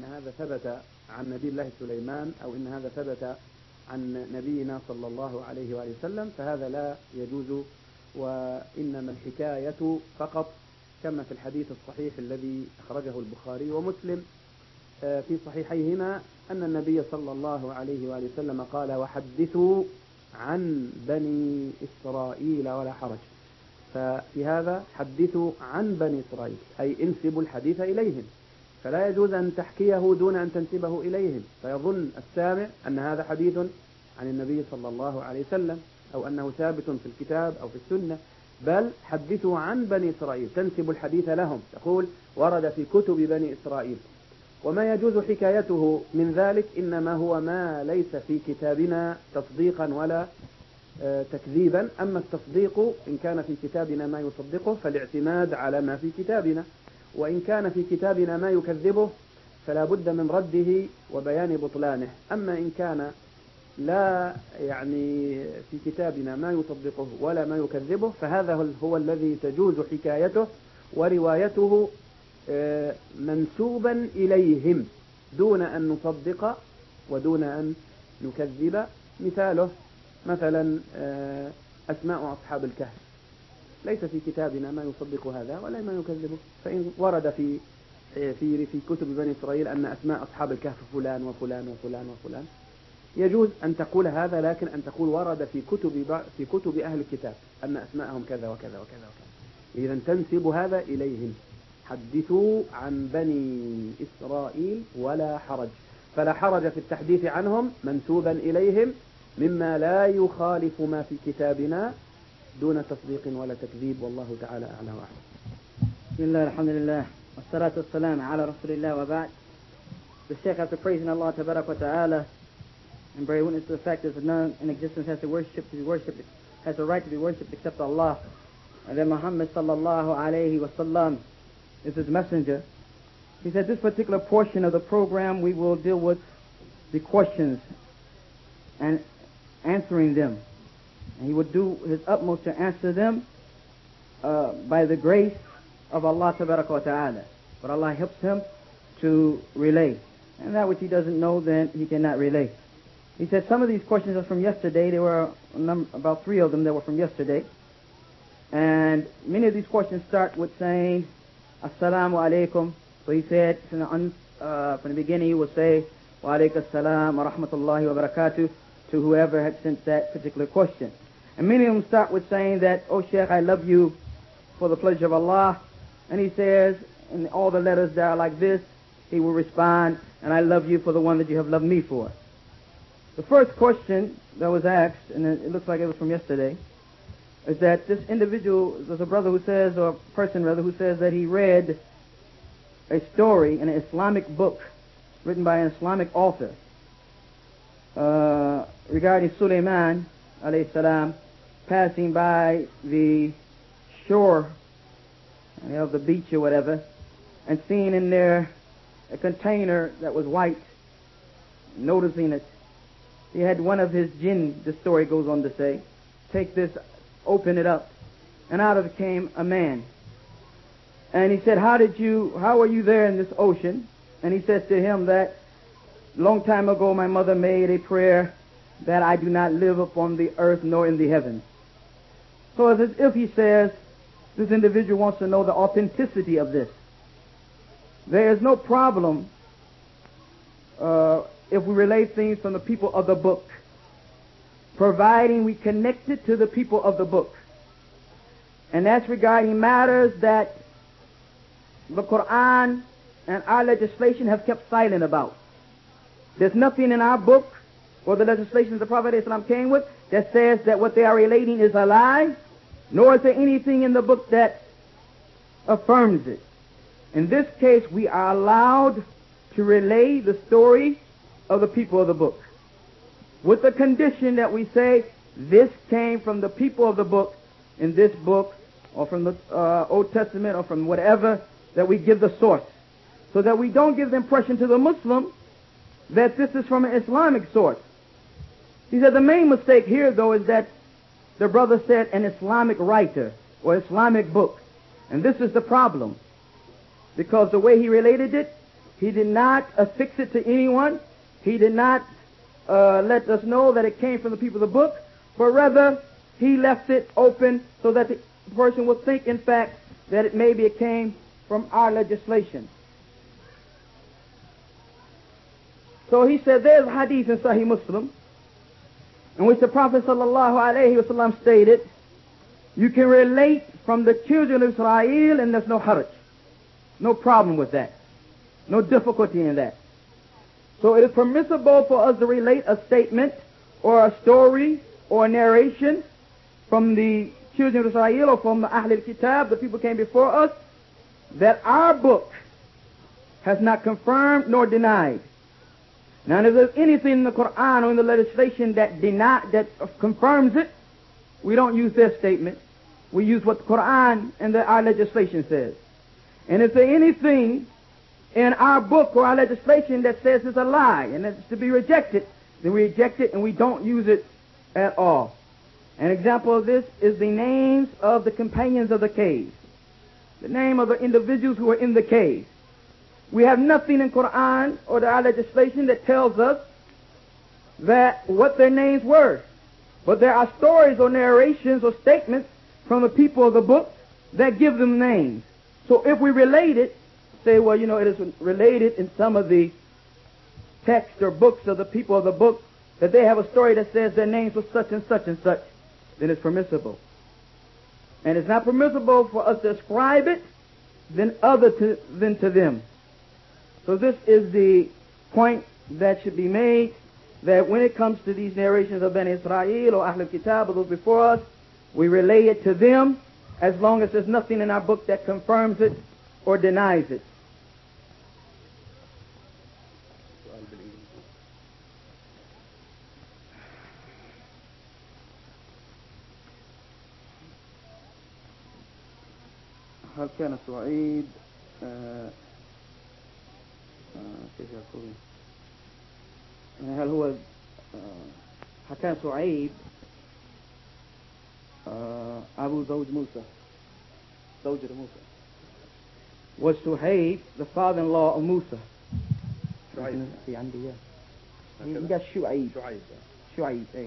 هذا ثبت عن نبي الله سليمان أو إن هذا ثبت عن نبينا صلى الله عليه وآله وسلم فهذا لا يجوز، وإنما الحكاية فقط كما في الحديث الصحيح الذي أخرجه البخاري ومسلم في صحيحيهما أن النبي صلى الله عليه وآله وسلم قال: وحدثوا عن بني إسرائيل ولا حرج. ففي هذا حدثوا عن بني إسرائيل أي انسبوا الحديث إليهم، فلا يجوز أن تحكيه دون أن تنسبه إليهم، فيظن السامع أن هذا حديث عن النبي صلى الله عليه وسلم أو أنه ثابت في الكتاب أو في السنة، بل حدثوا عن بني إسرائيل، تنسب الحديث لهم، تقول ورد في كتب بني إسرائيل. وما يجوز حكايته من ذلك إنما هو ما ليس في كتابنا تصديقا ولا تكذيبا. أما التصديق إن كان في كتابنا ما يصدقه فالاعتماد على ما في كتابنا، وإن كان في كتابنا ما يكذبه فلا بد من رده وبيان بطلانه. أما إن كان لا في كتابنا ما يصدقه ولا ما يكذبه فهذا هو الذي تجوز حكايته وروايته منسوبا إليهم دون أن نصدق ودون أن نكذب. مثاله مثلا أسماء أصحاب الكهف، ليس في كتابنا ما يصدق هذا ولا ما يكذبه، فإن ورد في كتب بني إسرائيل أن أسماء أصحاب الكهف فلان وفلان وفلان وفلان يجوز أن تقول هذا، لكن أن تقول ورد في كتب أهل الكتاب أن أسماءهم كذا وكذا وكذا وكذا، إذا تنسب هذا إليهم. حدثوا عن بني إسرائيل ولا حرج، فلا حرج في التحديث عنهم منسوبا إليهم مما لا يخالف ما في كتابنا دون تصديق ولا تكذيب، والله تعالى أعلى وأعلم. بسم الله الحمد لله والصلاة والسلام على رسول الله وبعد. The Shaykh, after praising Allah Tabarak wa Ta'ala and bearing witness to the fact that none in existence has a right to be worshipped except Allah, and that Muhammad sallallahu alayhi wa sallam is his messenger, he said this particular portion of the program we will deal with the questions and answering them, and he would do his utmost to answer them by the grace of Allah Tabarak wa Ta'ala, but Allah helps him to relay, and that which he doesn't know then he cannot relay. He said some of these questions are from yesterday. There were about 3 of them that were from yesterday, and many of these questions start with saying Assalamu alaikum. So he said from the beginning he would say Wa alaikum assalam wa rahmatullahi wa barakatuh to whoever had sent that particular question. And many of them start with saying that, "Oh Shaykh, I love you for the pleasure of Allah." And he says in all the letters that are like this, he will respond, "And I love you for the one that you have loved me for." The first question that was asked, and it looks like it was from yesterday, is that this individual, there's a brother who says, or a person rather, who says that he read a story in an Islamic book written by an Islamic author regarding Sulaiman alayhi salam passing by the shore of the beach or whatever, and seeing in there a container that was white. Noticing it, he had one of his jinn, the story goes on to say, take this, open it up, and out of it came a man. And he said, how are you there in this ocean? And he says to him that long time ago my mother made a prayer that I do not live upon the earth nor in the heavens. So it's as if he says, this individual wants to know the authenticity of this. There is no problem if we relate things from the people of the book, providing we connect it to the people of the book. And that's regarding matters that the Quran and our legislation have kept silent about. There's nothing in our book or the legislation the Prophet ﷺ came with that says that what they are relating is a lie, nor is there anything in the book that affirms it. In this case, we are allowed to relay the story of the people of the book, with the condition that we say this came from the people of the book in this book, or from the Old Testament, or from whatever, that we give the source, so that we don't give the impression to the Muslim that this is from an Islamic source. He said the main mistake here, though, is that the brother said an Islamic writer or Islamic book. And this is the problem, because the way he related it, He did not affix it to anyone. He did not let us know that it came from the people of the book, but rather he left it open so that the person would think, in fact, that maybe it came from our legislation. So he said there's a hadith in Sahih Muslim in which the Prophet ﷺ stated, you can relate from the children of Israel and there's no haraj, no problem with that, no difficulty in that. So it is permissible for us to relate a statement or a story or a narration from the children of Israel or from the Ahl al-Kitab, the people who came before us, that our book has not confirmed nor denied. Now, if there's anything in the Quran or in the legislation that confirms it, we don't use their statement. We use what the Quran and our legislation says. And if there's anything in our book or our legislation that says it's a lie and it's to be rejected, then we reject it and we don't use it at all. An example of this is the names of the companions of the cave, the name of the individuals who were in the cave. We have nothing in Quran or our legislation that tells us that what their names were. But there are stories or narrations or statements from the people of the book that give them names. So if we relate it, say, well, it is related in some of the texts or books of the people of the book that they have a story that says their names were such and such and such, then it's permissible. And it's not permissible for us to ascribe it than to them. So this is the point that should be made, that when it comes to these narrations of Bani Israel or Ahl al-Kitab or those before us, we relay it to them as long as there's nothing in our book that confirms it or denies it. هل كان سعيد كيف يقول هل هو حكى سعيد أبو زوج موسى زوجة موسى was Suhaib the father-in-law of Musa. شعيب في عندي إياه قال شعيب إيه.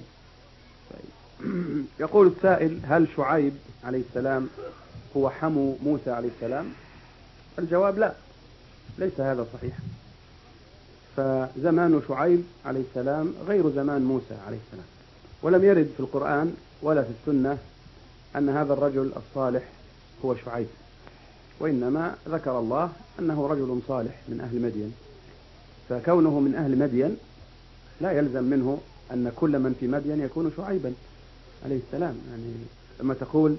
يقول السائل هل شعيب عليه السلام هو حمو موسى عليه السلام؟ الجواب لا، ليس هذا صحيح. فزمان شعيب عليه السلام غير زمان موسى عليه السلام، ولم يرد في القرآن ولا في السنة أن هذا الرجل الصالح هو شعيب، وإنما ذكر الله أنه رجل صالح من أهل مدين. فكونه من أهل مدين لا يلزم منه أن كل من في مدين يكون شعيبا عليه السلام. يعني لما تقول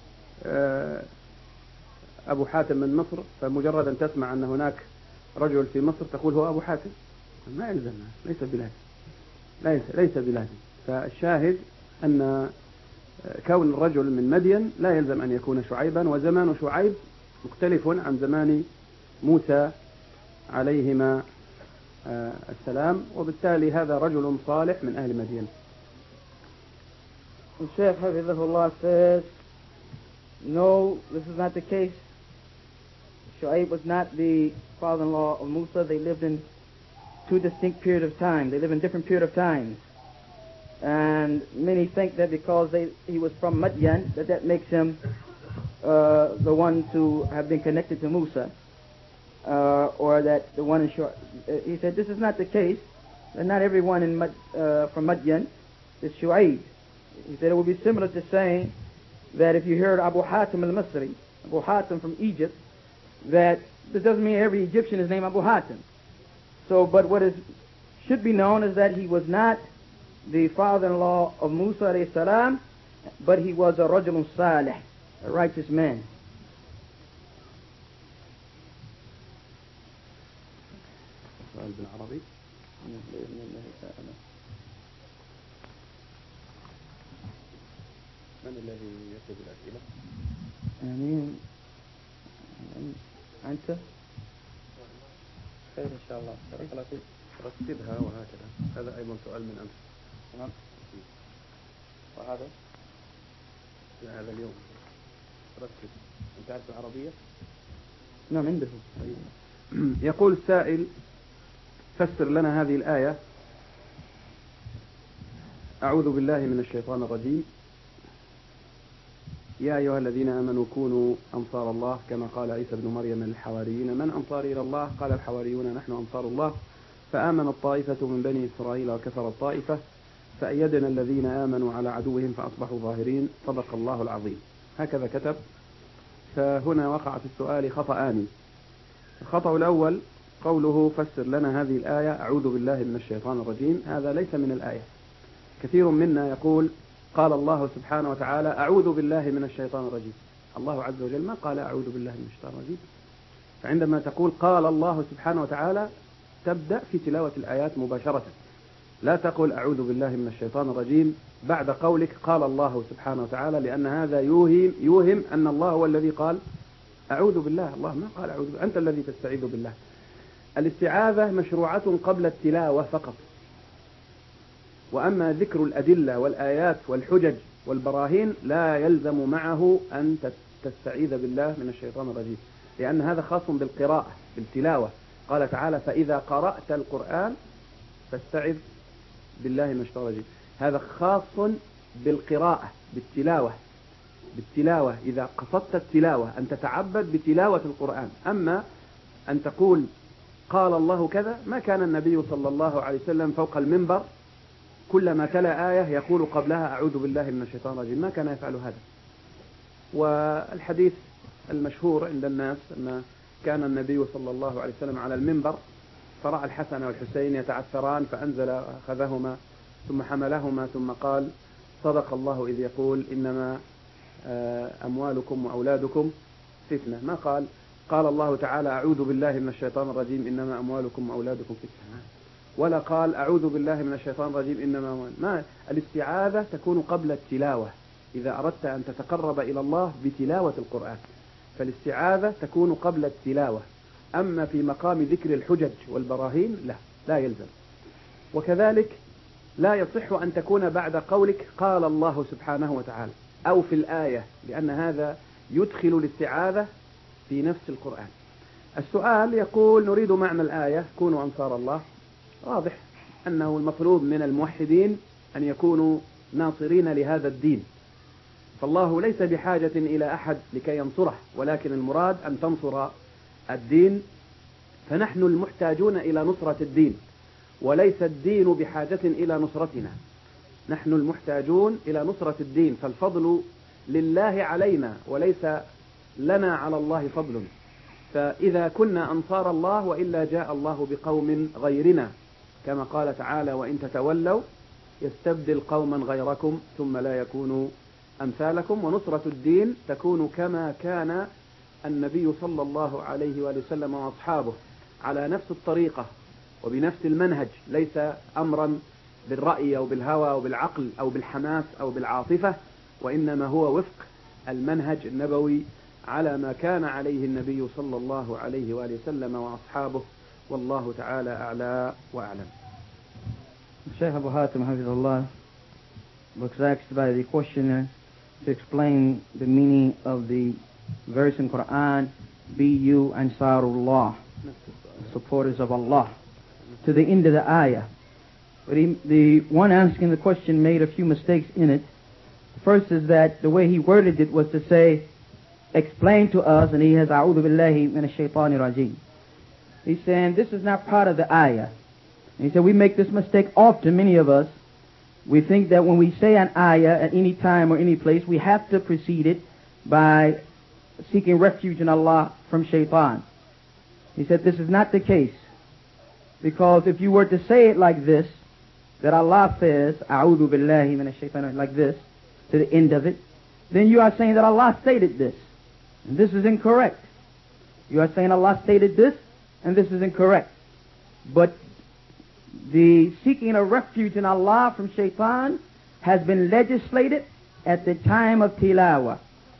أبو حاتم من مصر، فمجرد أن تسمع أن هناك رجل في مصر تقول هو أبو حاتم، ما يلزم، ليس بلازم. فالشاهد أن كون الرجل من مدين لا يلزم أن يكون شعيبا، وزمان شعيب مختلف عن زمان موسى عليهما السلام، وبالتالي هذا رجل صالح من أهل مدين. الشيخ حفظه الله says, no, this is not the case. Shu'aib was not the father-in-law of Musa. They lived in two distinct periods of time. They live in different periods of times. And many think that because he was from Madian, that makes him the one to have been connected to Musa, or that the one in short. He said this is not the case. That not everyone from Madian is Shu'aib. He said it would be similar to saying that if you heard Abu Hatim al-Masri, Abu Hatim from Egypt, that this doesn't mean every Egyptian is named Abu Hatim. So, but what should be known is that he was not the father-in-law of Musa alayhi salam, but he was a rajulun salih, a righteous man. سؤال بالعربي. من الذي يكتب الأسئلة؟ آمين. أنت؟ خير إن شاء الله. رتبها وهكذا. هذا أيضا سؤال من أمس. تمام. وهذا؟ هذا اليوم. رتب. أنت تعرف العربية؟ نعم عنده. طيب. يقول السائل: فسر لنا هذه الآية: أعوذ بالله من الشيطان الرجيم، يا أيها الذين آمنوا كونوا أنصار الله كما قال عيسى بن مريم للحواريين من أنصاري إلى الله؟ قال الحواريون نحن أنصار الله، فآمن الطائفة من بني إسرائيل وكفر الطائفة فأيدنا الذين آمنوا على عدوهم فأصبحوا ظاهرين، صدق الله العظيم. هكذا كتب. فهنا وقع في السؤال خطأان. الخطأ الأول قوله: فسر لنا هذه الآية أعوذ بالله من الشيطان الرجيم. هذا ليس من الآية. كثير منا يقول: قال الله سبحانه وتعالى أعوذ بالله من الشيطان الرجيم. الله عز وجل ما قال أعوذ بالله من الشيطان الرجيم. فعندما تقول قال الله سبحانه وتعالى تبدأ في تلاوة الآيات مباشرة، لا تقل أعوذ بالله من الشيطان الرجيم بعد قولك قال الله سبحانه وتعالى، لأن هذا يوهم أن الله هو الذي قال أعوذ بالله. الله ما قال أعوذ بالله، أنت الذي تستعيذ بالله. الاستعاذة مشروعة قبل التلاوة فقط، وأما ذكر الأدلة والآيات والحجج والبراهين لا يلزم معه أن تستعيذ بالله من الشيطان الرجيم، لأن هذا خاص بالقراءة بالتلاوة. قال تعالى: فإذا قرأت القرآن فاستعذ بالله من الشيطان الرجيم. هذا خاص بالقراءة بالتلاوة إذا قصدت التلاوة أن تتعبد بتلاوة القرآن. أما أن تقول قال الله كذا، ما كان النبي صلى الله عليه وسلم فوق المنبر كلما تلا آية يقول قبلها أعوذ بالله من الشيطان الرجيم، ما كان يفعل هذا. والحديث المشهور عند الناس أن كان النبي صلى الله عليه وسلم على المنبر فرأى الحسن والحسين يتعثران فأنزل أخذهما ثم حملهما ثم قال: صدق الله إذ يقول إنما أموالكم وأولادكم فتنة. ما قال الله تعالى أعوذ بالله من الشيطان الرجيم إنما أموالكم وأولادكم فتنة، ولا قال أعوذ بالله من الشيطان الرجيم إنما ما. الاستعاذة تكون قبل التلاوة إذا أردت أن تتقرب إلى الله بتلاوة القرآن، فالاستعاذة تكون قبل التلاوة. أما في مقام ذكر الحجج والبراهين لا يلزم. وكذلك لا يصح أن تكون بعد قولك قال الله سبحانه وتعالى أو في الآية، لأن هذا يدخل الاستعاذة في نفس القرآن. السؤال يقول: نريد معنى الآية كونوا أنصار الله. واضح أنه المطلوب من الموحدين أن يكونوا ناصرين لهذا الدين، فالله ليس بحاجة إلى أحد لكي ينصره، ولكن المراد أن تنصر الدين، فنحن المحتاجون إلى نصرة الدين وليس الدين بحاجة إلى نصرتنا. نحن المحتاجون إلى نصرة الدين، فالفضل لله علينا وليس لنا على الله فضل. فإذا كنا أنصار الله وإلا جاء الله بقوم غيرنا، كما قال تعالى: وإن تتولوا يستبدل قوما غيركم ثم لا يكونوا أمثالكم. ونصرة الدين تكون كما كان النبي صلى الله عليه وآله وسلم وأصحابه على نفس الطريقة وبنفس المنهج، ليس أمرا بالرأي أو بالهوى أو بالعقل أو بالحماس أو بالعاطفة، وإنما هو وفق المنهج النبوي على ما كان عليه النبي صلى الله عليه وآله وسلم وأصحابه، والله تعالى أعلى وأعلم. Shaykh Abu Hatim Hafizullah was asked by the questioner to explain the meaning of the verse in Quran, "Be you Ansarullah," supporters of Allah, to the end of the ayah. But the one asking the question made a few mistakes in it. The first is that the way he worded it was to say, explain to us, and he has A'udhu Billahi Minash Shaitanir Rajim. He's saying this is not part of the ayah. And he said we make this mistake often, many of us. We think that when we say an ayah at any time or any place, we have to precede it by seeking refuge in Allah from shaitan. He said this is not the case. Because if you were to say it like this, that Allah says, A'udhu Billahi Minash Shaitanir, like this, to the end of it, then you are saying that Allah stated this. And this is incorrect. You are saying Allah stated this, and this is incorrect. But the seeking a refuge in Allah from shaitan has been legislated at the time of tilawah,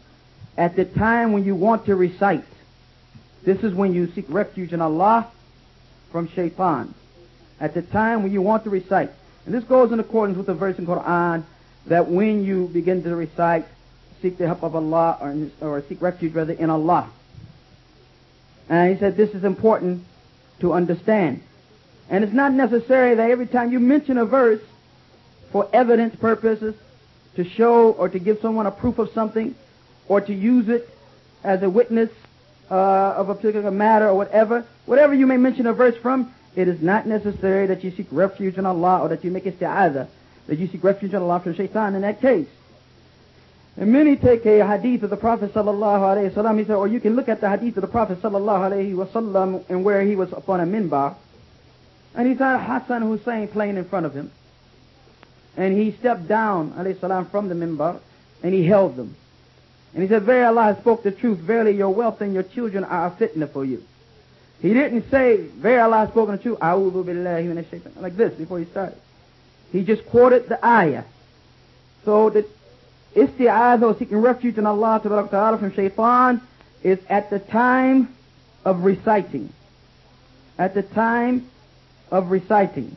at the time when you want to recite. This is when you seek refuge in Allah from shaitan, at the time when you want to recite. And this goes in accordance with the verse in Quran that when you begin to recite, seek the help of Allah, or seek refuge rather in Allah. And he said this is important to understand. And it's not necessary that every time you mention a verse for evidence purposes, to show or to give someone a proof of something, or to use it as a witness of a particular matter or whatever you may mention a verse from, it is not necessary that you seek refuge in Allah or that you make isti'adha, that you seek refuge in Allah from shaitan in that case. And many take a hadith of the Prophet sallallahu alaihi wasallam. He said, or you can look at the hadith of the Prophet sallallahu alaihi wasallam and where he was upon a minbar, and he saw Hassan and Hussein playing in front of him, and he stepped down alayhi salam from the minbar and he held them, and he said, "Verily Allah spoke the truth. Verily your wealth and your children are a fitna for you." He didn't say, "Verily Allah has spoken the truth, a'udhu billahi minash shaitan," like this before he started. He just quoted the ayah. So that isti'adha, or seeking refuge in Allah Ta'ala from shaitan, is at the time of reciting. At the time of reciting.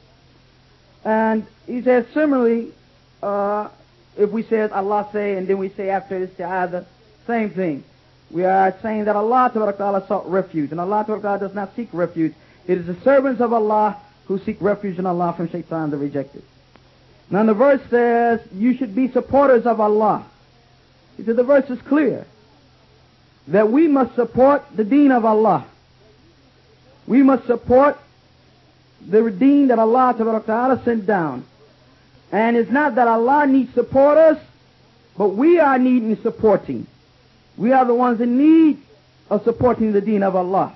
And he says similarly, if we say Allah say and then we say after isti'adha, same thing. We are saying that Allah Ta'ala sought refuge, and Allah Ta'ala does not seek refuge. It is the servants of Allah who seek refuge in Allah from shaitan, the rejected. Now the verse says, you should be supporters of Allah. He said the verse is clear, that we must support the deen of Allah. We must support the deen that Allah Ta'ala sent down. And it's not that Allah needs supporters, but we are needing supporting. We are the ones in need of supporting the deen of Allah.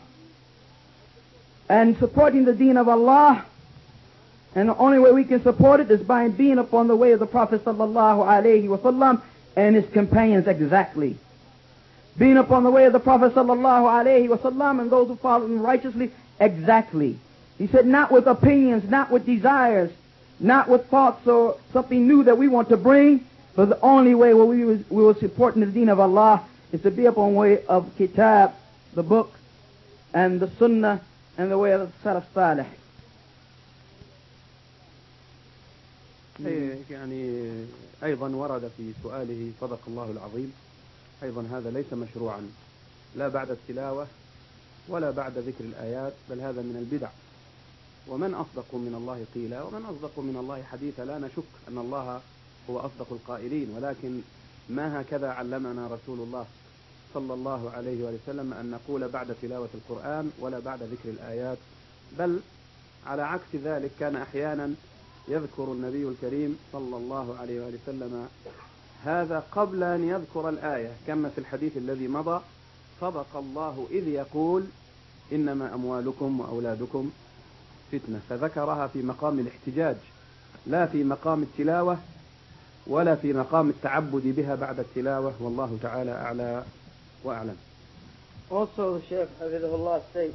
And supporting the deen of Allah, and the only way we can support it is by being upon the way of the Prophet sallallahu alaihi wasallam and his companions exactly. Being upon the way of the Prophet sallallahu alaihi wasallam and those who follow him righteously exactly. He said, not with opinions, not with desires, not with thoughts or something new that we want to bring, but the only way where we will support the deen of Allah is to be upon the way of Kitab, the book, and the Sunnah, and the way of the Salaf Salih. يعني أيضا ورد في سؤاله صدق الله العظيم، أيضا هذا ليس مشروعا لا بعد التلاوة ولا بعد ذكر الآيات، بل هذا من البدع. ومن أصدق من الله قيلا ومن أصدق من الله حديثا. لا نشك أن الله هو أصدق القائلين، ولكن ما هكذا علمنا رسول الله صلى الله عليه وسلم أن نقول بعد تلاوة القرآن ولا بعد ذكر الآيات، بل على عكس ذلك كان أحيانا يذكر النبي الكريم صلى الله عليه وسلم هذا قبل أن يذكر الآية، كما في الحديث الذي مضى: صدق الله إذ يقول إنما أموالكم وأولادكم فتنة. فذكرها في مقام الاحتجاج، لا في مقام التلاوة ولا في مقام التعبد بها بعد التلاوة، والله تعالى أعلى وأعلم. Also, the Shaykh Hafidhullah states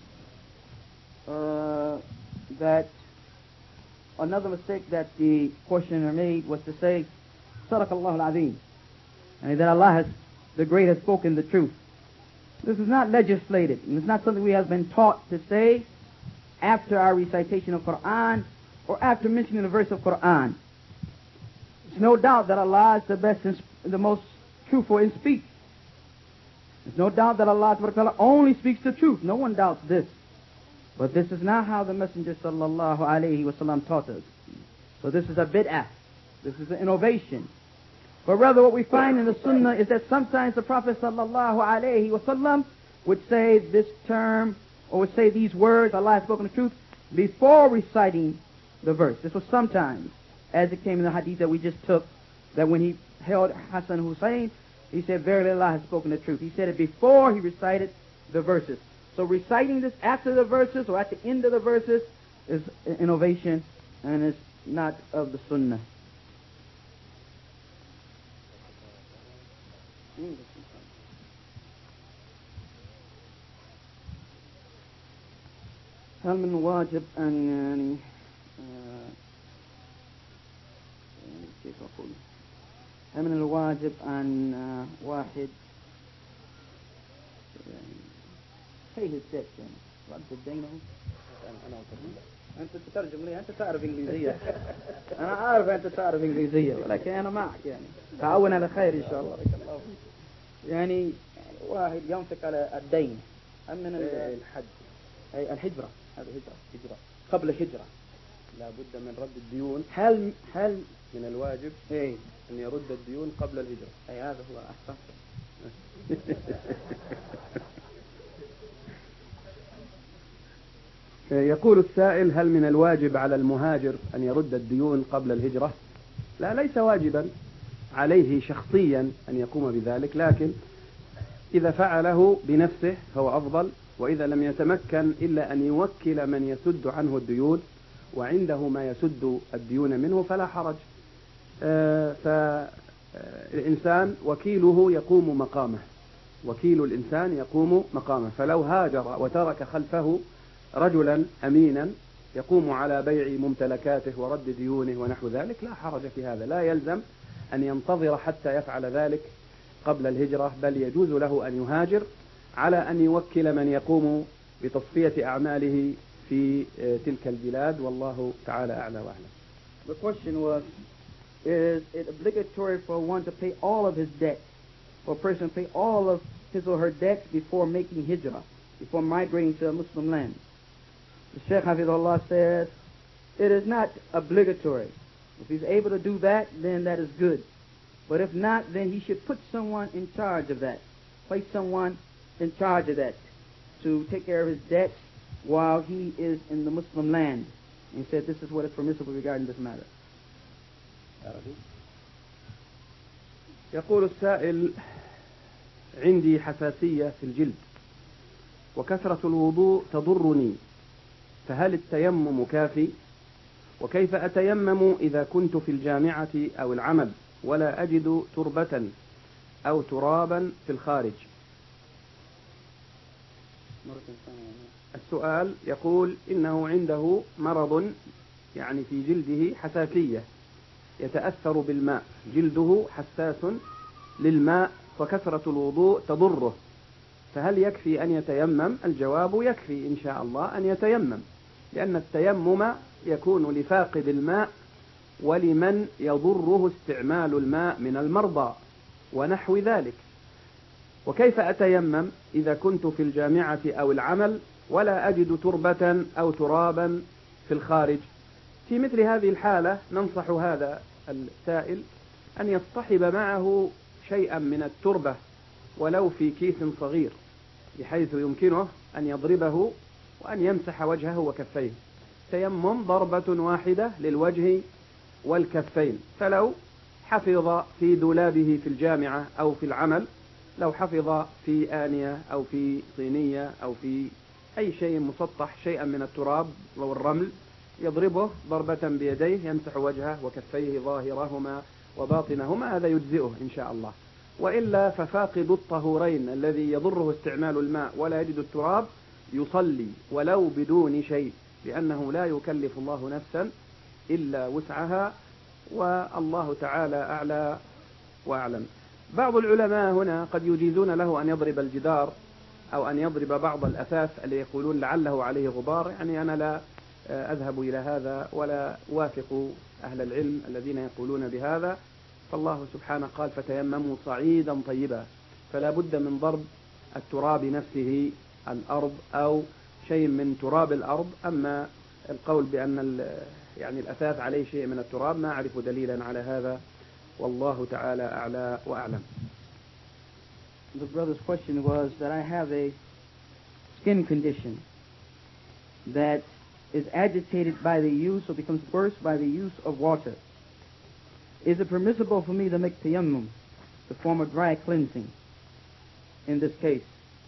that another mistake that the questioner made was to say, Sadaq Allah al-Azim, and that Allah has, the Great, has spoken the truth. This is not legislated, and it's not something we have been taught to say after our recitation of Quran or after mentioning a verse of Quran. There's no doubt that Allah is the best and the most truthful in speech. There's no doubt that Allah only speaks the truth. No one doubts this. But this is not how the Messenger sallallahu alaihi wasallam taught us. So this is a bid'ah. This is an innovation. But rather what we find in the Sunnah is that sometimes the Prophet sallallahu alaihi wasallam would say this term or would say these words, Allah has spoken the truth, before reciting the verse. This was sometimes, as it came in the hadith that we just took, that when he held Hassan Hussein, he said, verily Allah has spoken the truth. He said it before he recited the verses. So reciting this after the verses or at the end of the verses is an innovation and is not of the Sunnah. هل من الواجب أن يعني كيف أقول؟ هل من الواجب أن واحد هي الست يعني رد الدينه؟ أنت تترجم لي، أنت تعرف إنجليزية. أنا عارف أنت تعرف إنجليزية، ولكن أنا معك يعني تعاون على خير إن شاء الله. يعني واحد ينفق على الدين هل من الحج أي الهجرة، هذه هجرة قبل الهجرة لا بد من رد الديون. هل من الواجب أن يرد الديون قبل الهجرة. أي هذا هو أحسن. يقول السائل: هل من الواجب على المهاجر أن يرد الديون قبل الهجرة؟ لا، ليس واجبا عليه شخصيا أن يقوم بذلك، لكن إذا فعله بنفسه فهو أفضل، وإذا لم يتمكن إلا أن يوكل من يسد عنه الديون وعنده ما يسد الديون منه فلا حرج. فالإنسان وكيله يقوم مقامه، وكيل الإنسان يقوم مقامه، فلو هاجر وترك خلفه رجلا أمينا يقوم على بيع ممتلكاته ورد ديونه ونحو ذلك لا حرج في هذا، لا يلزم أن ينتظر حتى يفعل ذلك قبل الهجرة، بل يجوز له أن يهاجر على أن يوكل من يقوم بتصفية أعماله في تلك البلاد، والله تعالى أعلى وأعلم. The question was, is it obligatory for one to pay all of his debt, for a person to pay all of his or her debts before making hijrah, before migrating to a Muslim land? The Shaykh Hafidullah says, it is not obligatory. If he's able to do that, then that is good. But if not, then he should put someone in charge of that. Place someone in charge of that to take care of his debts while he is in the Muslim land. And he said this is what is permissible regarding this matter. يقول السائل: عندي حساسية في الجلد وكثرة الوضوء تضرني، فهل التيمم كافي؟ وكيف أتيمم إذا كنت في الجامعة أو العمل ولا أجد تربة أو ترابا في الخارج؟ السؤال يقول إنه عنده مرض، يعني في جلده حساسية يتأثر بالماء، جلده حساس للماء وكثرة الوضوء تضره، فهل يكفي أن يتيمم؟ الجواب: يكفي إن شاء الله أن يتيمم، لأن التيمم يكون لفاقد الماء ولمن يضره استعمال الماء من المرضى ونحو ذلك. وكيف أتيمم إذا كنت في الجامعة أو العمل ولا أجد تربة أو ترابا في الخارج؟ في مثل هذه الحالة ننصح هذا السائل أن يصطحب معه شيئا من التربة ولو في كيس صغير، بحيث يمكنه أن يضربه وأن يمسح وجهه وكفيه. تيمم ضربة واحدة للوجه والكفين، فلو حفظ في دولابه في الجامعة أو في العمل، لو حفظ في آنية أو في صينية أو في أي شيء مسطح شيئا من التراب أو الرمل، يضربه ضربة بيديه يمسح وجهه وكفيه ظاهرهما وباطنهما، هذا يجزئه إن شاء الله. وإلا ففاقد الطهورين الذي يضره استعمال الماء ولا يجد التراب يصلي ولو بدون شيء، لأنه لا يكلف الله نفسا إلا وسعها، والله تعالى أعلى وأعلم. بعض العلماء هنا قد يجيزون له أن يضرب الجدار أو أن يضرب بعض الأثاث اللي يقولون لعله عليه غبار، يعني أنا لا أذهب إلى هذا ولا أوافق أهل العلم الذين يقولون بهذا، فالله سبحانه قال: فتيمموا صعيدا طيبا، فلا بد من ضرب التراب نفسه، الأرض أو شيء من تراب الأرض. أما القول بأن يعني الأثاث عليه شيء من التراب ما أعرف دليلا على هذا، والله تعالى أعلى وأعلم. The brother's question was that I have a skin condition that is agitated by the use or becomes worse by the use of water. Is it permissible for me to make tayammum, the form of dry cleansing, in this case?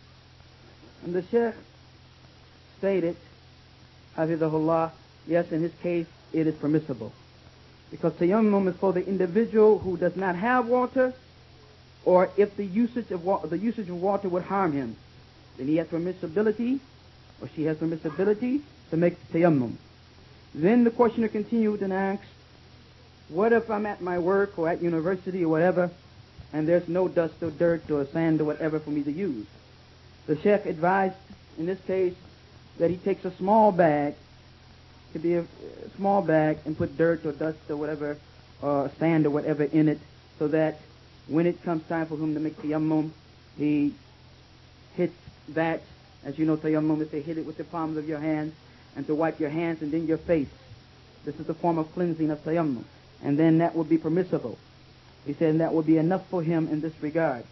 And the Sheikh stated, Hafidhahullah, yes, in his case it is permissible, because tayammum is for the individual who does not have water, or if the usage of water would harm him, then he has permissibility, or she has permissibility to make tayammum. Then the questioner continued and asked, what if I'm at my work or at university or whatever, and there's no dust or dirt or sand or whatever for me to use? The Sheikh advised in this case that he takes a small bag, could be a small bag, and put dirt or dust or whatever, or sand or whatever in it, so that when it comes time for him to make tayammum, he hits that As you know, tayammum is to hit it with the palms of your hands and to wipe your hands and then your face. This is the form of cleansing of tayammum. And then that would be permissible. He said that would be enough for him in this regard.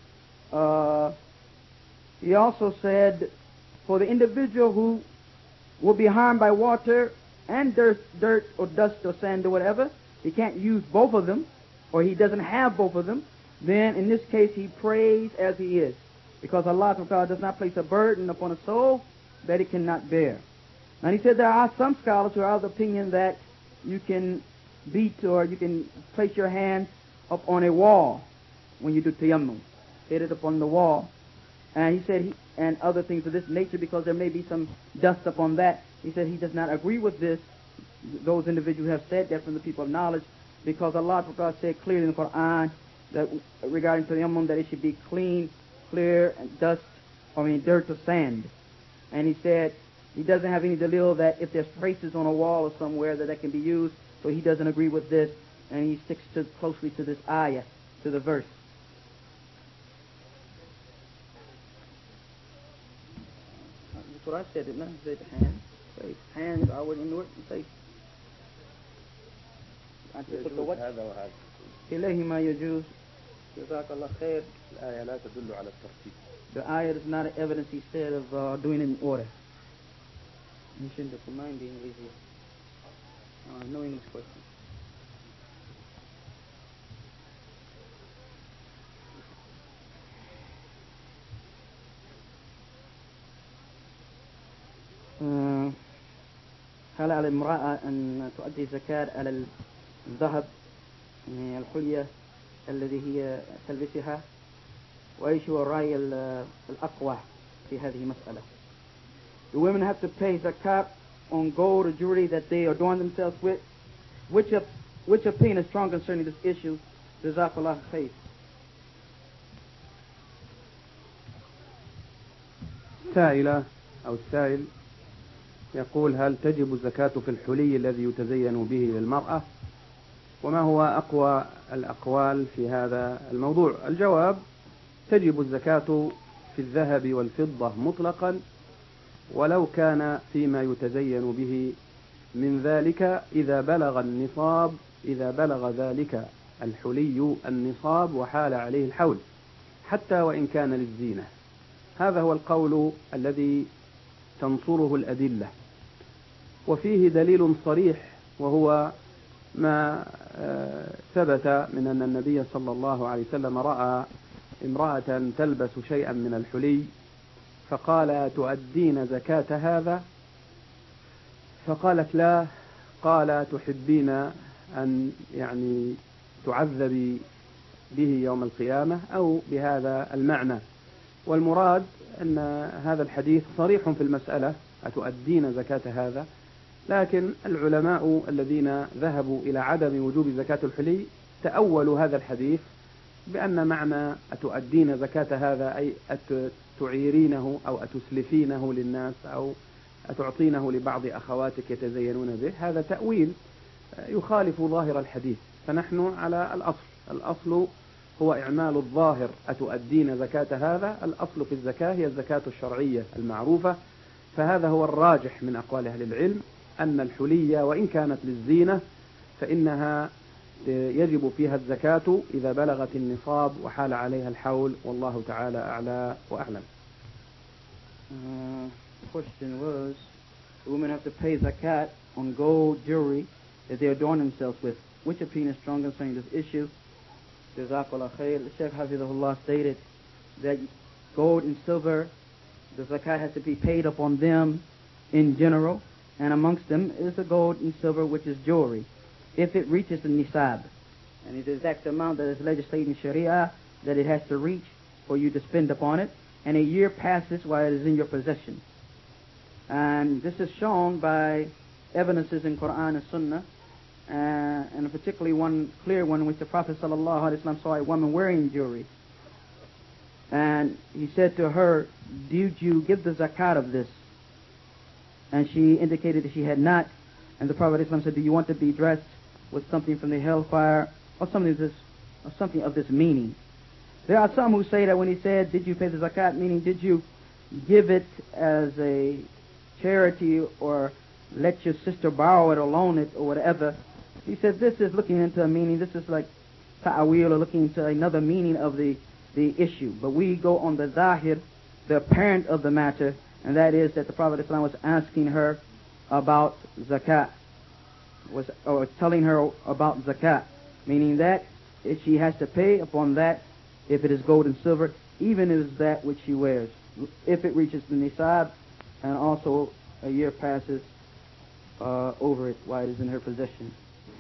He also said for the individual who will be harmed by water and dirt or dust or sand or whatever, he can't use both of them, or he doesn't have both of them, then in this case he prays as he is. Because Allah does not place a burden upon a soul that it cannot bear. And he said there are some scholars who are of the opinion that you can beat or you can place your hands up on a wall when you do tayammum. Hit it upon the wall. And he said, and other things of this nature, because there may be some dust upon that. He said he does not agree with this, those individuals who have said that from the people of knowledge, because Allah said clearly in the Quran that regarding tayammum that it should be clean, clear, and dirt or sand. And he said he doesn't have any dalil that if there's traces on a wall or somewhere that can be used, so he doesn't agree with this, and he sticks closely to this ayah, to the verse. That's what I said, didn't I? I said hands. Say hands are what in the word. Say هذا وهذا. إليهما يجوز. جزاك الله خير. الآية لا تدل على الترتيب. The ayah is not an evidence, he said, of doing it in order. You shouldn't have mind being lazy. No English question. هل على المرأة أن تؤدي زكاة على الذهب الحلية الذي هي تلبسها؟ وإيش هو الرأي الأقوى في هذه المسألة؟ Do women have to pay zakat on gold or jewelry that they adorn themselves with? Which opinion is strong concerning this issue? Jazakallah khair. السائلة أو السائل يقول هل تجب الزكاة في الحلي الذي يتزين به للمرأة؟ وما هو أقوى الأقوال في هذا الموضوع؟ الجواب: تجب الزكاة في الذهب والفضة مطلقا، ولو كان فيما يتزين به من ذلك إذا بلغ ذلك الحلي النصاب وحال عليه الحول، حتى وإن كان للزينة. هذا هو القول الذي تنصره الأدلة، وفيه دليل صريح، وهو ما ثبت من أن النبي صلى الله عليه وسلم رأى امرأة تلبس شيئا من الحلي فقال: تؤدين زكاة هذا؟ فقالت: لا. قال: تحبين أن تعذبي به يوم القيامة، أو بهذا المعنى. والمراد أن هذا الحديث صريح في المسألة: أتؤدين زكاة هذا؟ لكن العلماء الذين ذهبوا إلى عدم وجوب زكاة الحلي تأولوا هذا الحديث بأن معنى أتؤدين زكاة هذا أي تعيرينه أو أتسلفينه للناس أو أتعطينه لبعض أخواتك يتزينون به. هذا تأويل يخالف ظاهر الحديث. فنحن على الأصل هو إعمال الظاهر: أتؤدين زكاة هذا. الأصل في الزكاة هي الزكاة الشرعية المعروفة. فهذا هو الراجح من أقوال أهل العلم، أن الحلية وإن كانت للزينة فإنها يجب فيها الزكاة إذا بلغت النصاب وحال عليها الحول، والله تعالى أعلى وأعلم. The question was, do women have to pay zakat on gold jewelry that they adorn themselves with? Which opinion is strong concerning this issue? Jazakallah khair. The Shaykh Hafizahullah stated that gold and silver, the zakat has to be paid upon them in general, and amongst them is the gold and silver, which is jewelry, if it reaches the nisab. And it's the exact amount that is legislated in Sharia that it has to reach for you to spend upon it, and a year passes while it is in your possession. And this is shown by evidences in Quran and Sunnah, and particularly one clear one in which the Prophet ﷺ saw a woman wearing jewelry. And he said to her, "Did you give the zakat of this?" And she indicated that she had not. And the Prophet ﷺ said, "Do you want to be dressed with something from the hellfire or something of this meaning?" There are some who say that when he said, "Did you pay the zakat?" meaning, did you give it as a charity or let your sister borrow it or loan it or whatever. He said this is looking into a meaning. This is like ta'wil, or looking into another meaning of the issue. But we go on the zahir, the apparent of the matter, and that is that the Prophet ﷺ was asking her about zakat, or telling her about zakat, meaning that if she has to pay upon that, if it is gold and silver, even if it is that which she wears, if it reaches the nisab, and also a year passes over it while it is in her possession.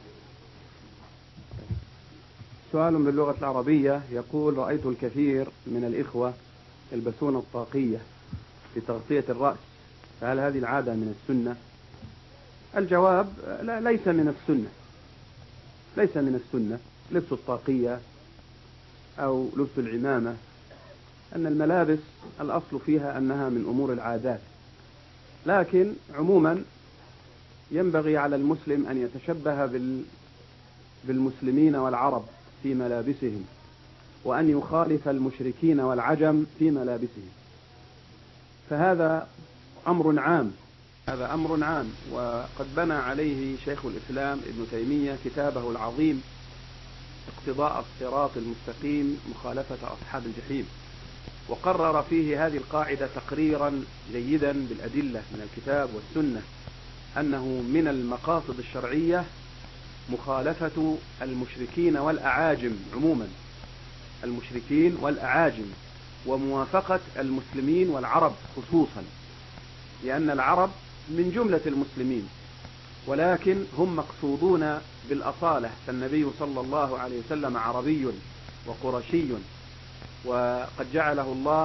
سؤال باللغة العربية يقول: رأيت الكثير من الإخوة يلبسون الطاقية لتغطية الرأس، فهل هذه العادة من السنة؟ الجواب: ليس من السنة، ليس من السنة لبس الطاقية أو لبس العمامة، أن الملابس الأصل فيها أنها من أمور العادات، لكن عموما ينبغي على المسلم أن يتشبه بالمسلمين والعرب في ملابسهم، وأن يخالف المشركين والعجم في ملابسهم، فهذا أمر عام، هذا أمر عام. وقد بنى عليه شيخ الإسلام ابن تيمية كتابه العظيم اقتضاء الصراط المستقيم مخالفة أصحاب الجحيم، وقرر فيه هذه القاعدة تقريرا جيدا بالأدلة من الكتاب والسنة، أنه من المقاصد الشرعية مخالفة المشركين والأعاجم عموما، المشركين والأعاجم، وموافقة المسلمين والعرب خصوصا، لأن العرب من جملة المسلمين، ولكن هم مقصودون بالأصالة، فالنبي صلى الله عليه وسلم عربي وقرشي، وقد جعله الله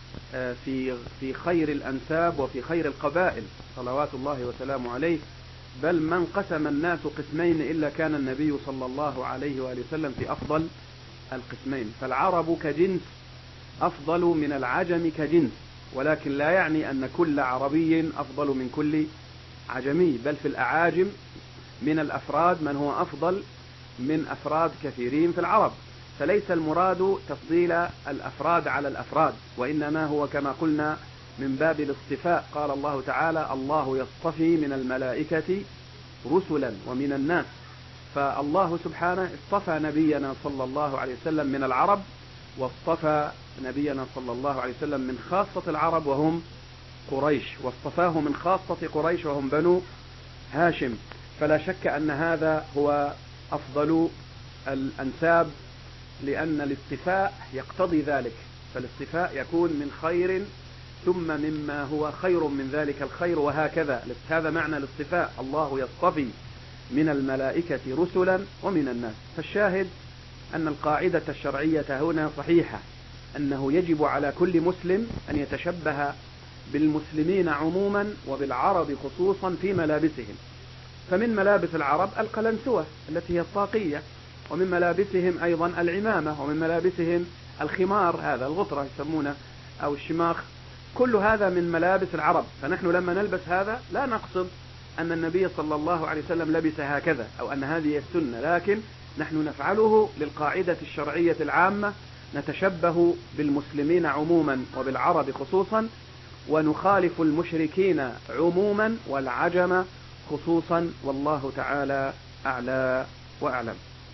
في خير الأنساب وفي خير القبائل صلوات الله وسلامه عليه، بل من قسم الناس قسمين إلا كان النبي صلى الله عليه وآله وسلم في أفضل القسمين، فالعرب كجنس أفضل من العجم كجنس، ولكن لا يعني أن كل عربي أفضل من كل عجمي، بل في الأعاجم من الأفراد من هو أفضل من أفراد كثيرين في العرب، فليس المراد تفضيل الأفراد على الأفراد، وإنما هو كما قلنا من باب الاصطفاء. قال الله تعالى: الله يصطفي من الملائكة رسلا ومن الناس، فالله سبحانه اصطفى نبينا صلى الله عليه وسلم من العرب، واصطفى نبينا صلى الله عليه وسلم من خاصة العرب وهم قريش، واصطفاه من خاصة قريش وهم بنو هاشم، فلا شك أن هذا هو أفضل الأنساب، لأن الاصطفاء يقتضي ذلك، فالاصطفاء يكون من خير ثم مما هو خير من ذلك الخير، وهكذا، هذا معنى الاصطفاء، الله يصطفي من الملائكة رسلا ومن الناس. فالشاهد أن القاعدة الشرعية هنا صحيحة، أنه يجب على كل مسلم أن يتشبه بالمسلمين عموما وبالعرب خصوصا في ملابسهم، فمن ملابس العرب القلنسوة التي هي الطاقية، ومن ملابسهم أيضا العمامة، ومن ملابسهم الخمار، هذا الغطرة يسمونه أو الشماخ، كل هذا من ملابس العرب، فنحن لما نلبس هذا لا نقصد أن النبي صلى الله عليه وسلم لبس هكذا أو أن هذه السنة، لكن نحن نفعله للقاعدة الشرعية العامة، نتشبه بالمسلمين عموما وبالعرب خصوصا، ونخالف المشركين عموما والعجم خصوصا، والله تعالى أعلى وأعلم.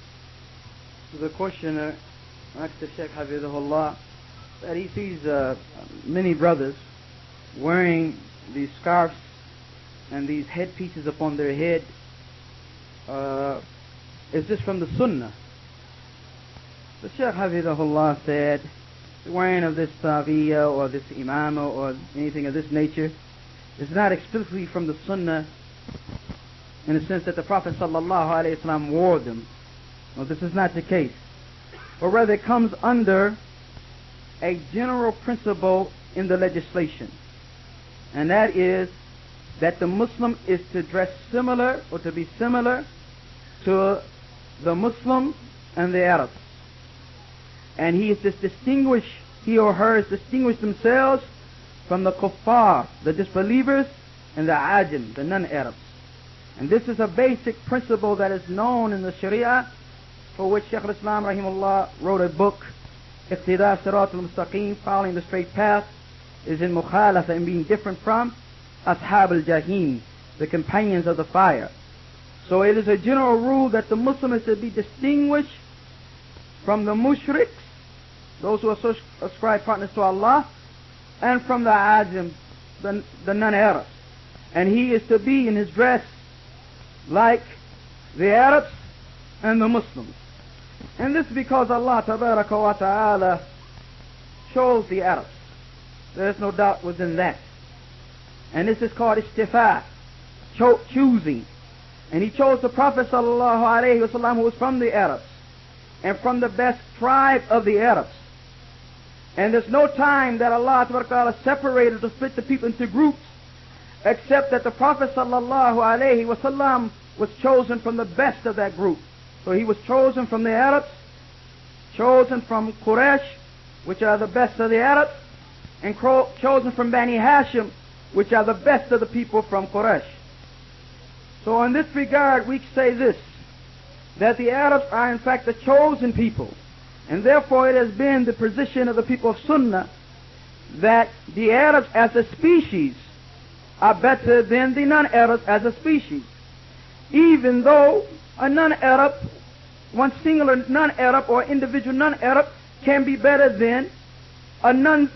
The questioner asked the Sheikh Hafidhahullah that he sees many brothers wearing these scarves and these headpieces upon their head. Is this from the Sunnah? The Sheikh Hafidhahullah said the wearing of this tagiyya or this imama or anything of this nature is not explicitly from the Sunnah in the sense that the Prophet ﷺ wore them. No, this is not the case. But rather it comes under a general principle in the legislation. And that is that the Muslim is to dress similar or to be similar to the Muslims and the Arabs. And he or her is distinguished themselves from the kuffar, the disbelievers, and the ajam, the non-Arabs. And this is a basic principle that is known in the Sharia, for which Shaykh al-Islam rahimahullah wrote a book, Iqtida Sirat al-Mustaqim, following the straight path, is in mukhalafa and being different from ashab al-jahim, the companions of the fire. So it is a general rule that the Muslim is to be distinguished from the mushriks, those who ascribe partners to Allah, and from the ajam, the non-Arabs. And he is to be in his dress like the Arabs and the Muslims. And this is because Allah tabaraka wa ta'ala chose the Arabs. There is no doubt within that. And this is called istifa, choosing. And he chose the Prophet sallallahu alaihi wasallam, who was from the Arabs and from the best tribe of the Arabs. And there's no time that Allah tabaraka wa ta'ala separated to split the people into groups, except that the Prophet sallallahu alaihi wasallam was chosen from the best of that group. So he was chosen from the Arabs, chosen from Quraysh, which are the best of the Arabs, and chosen from Bani Hashim, which are the best of the people from Quraysh. So in this regard, we say this, that the Arabs are in fact the chosen people, and therefore it has been the position of the people of Sunnah that the Arabs as a species are better than the non-Arabs as a species. Even though a non-Arab, one singular non-Arab or individual non-Arab can be better than a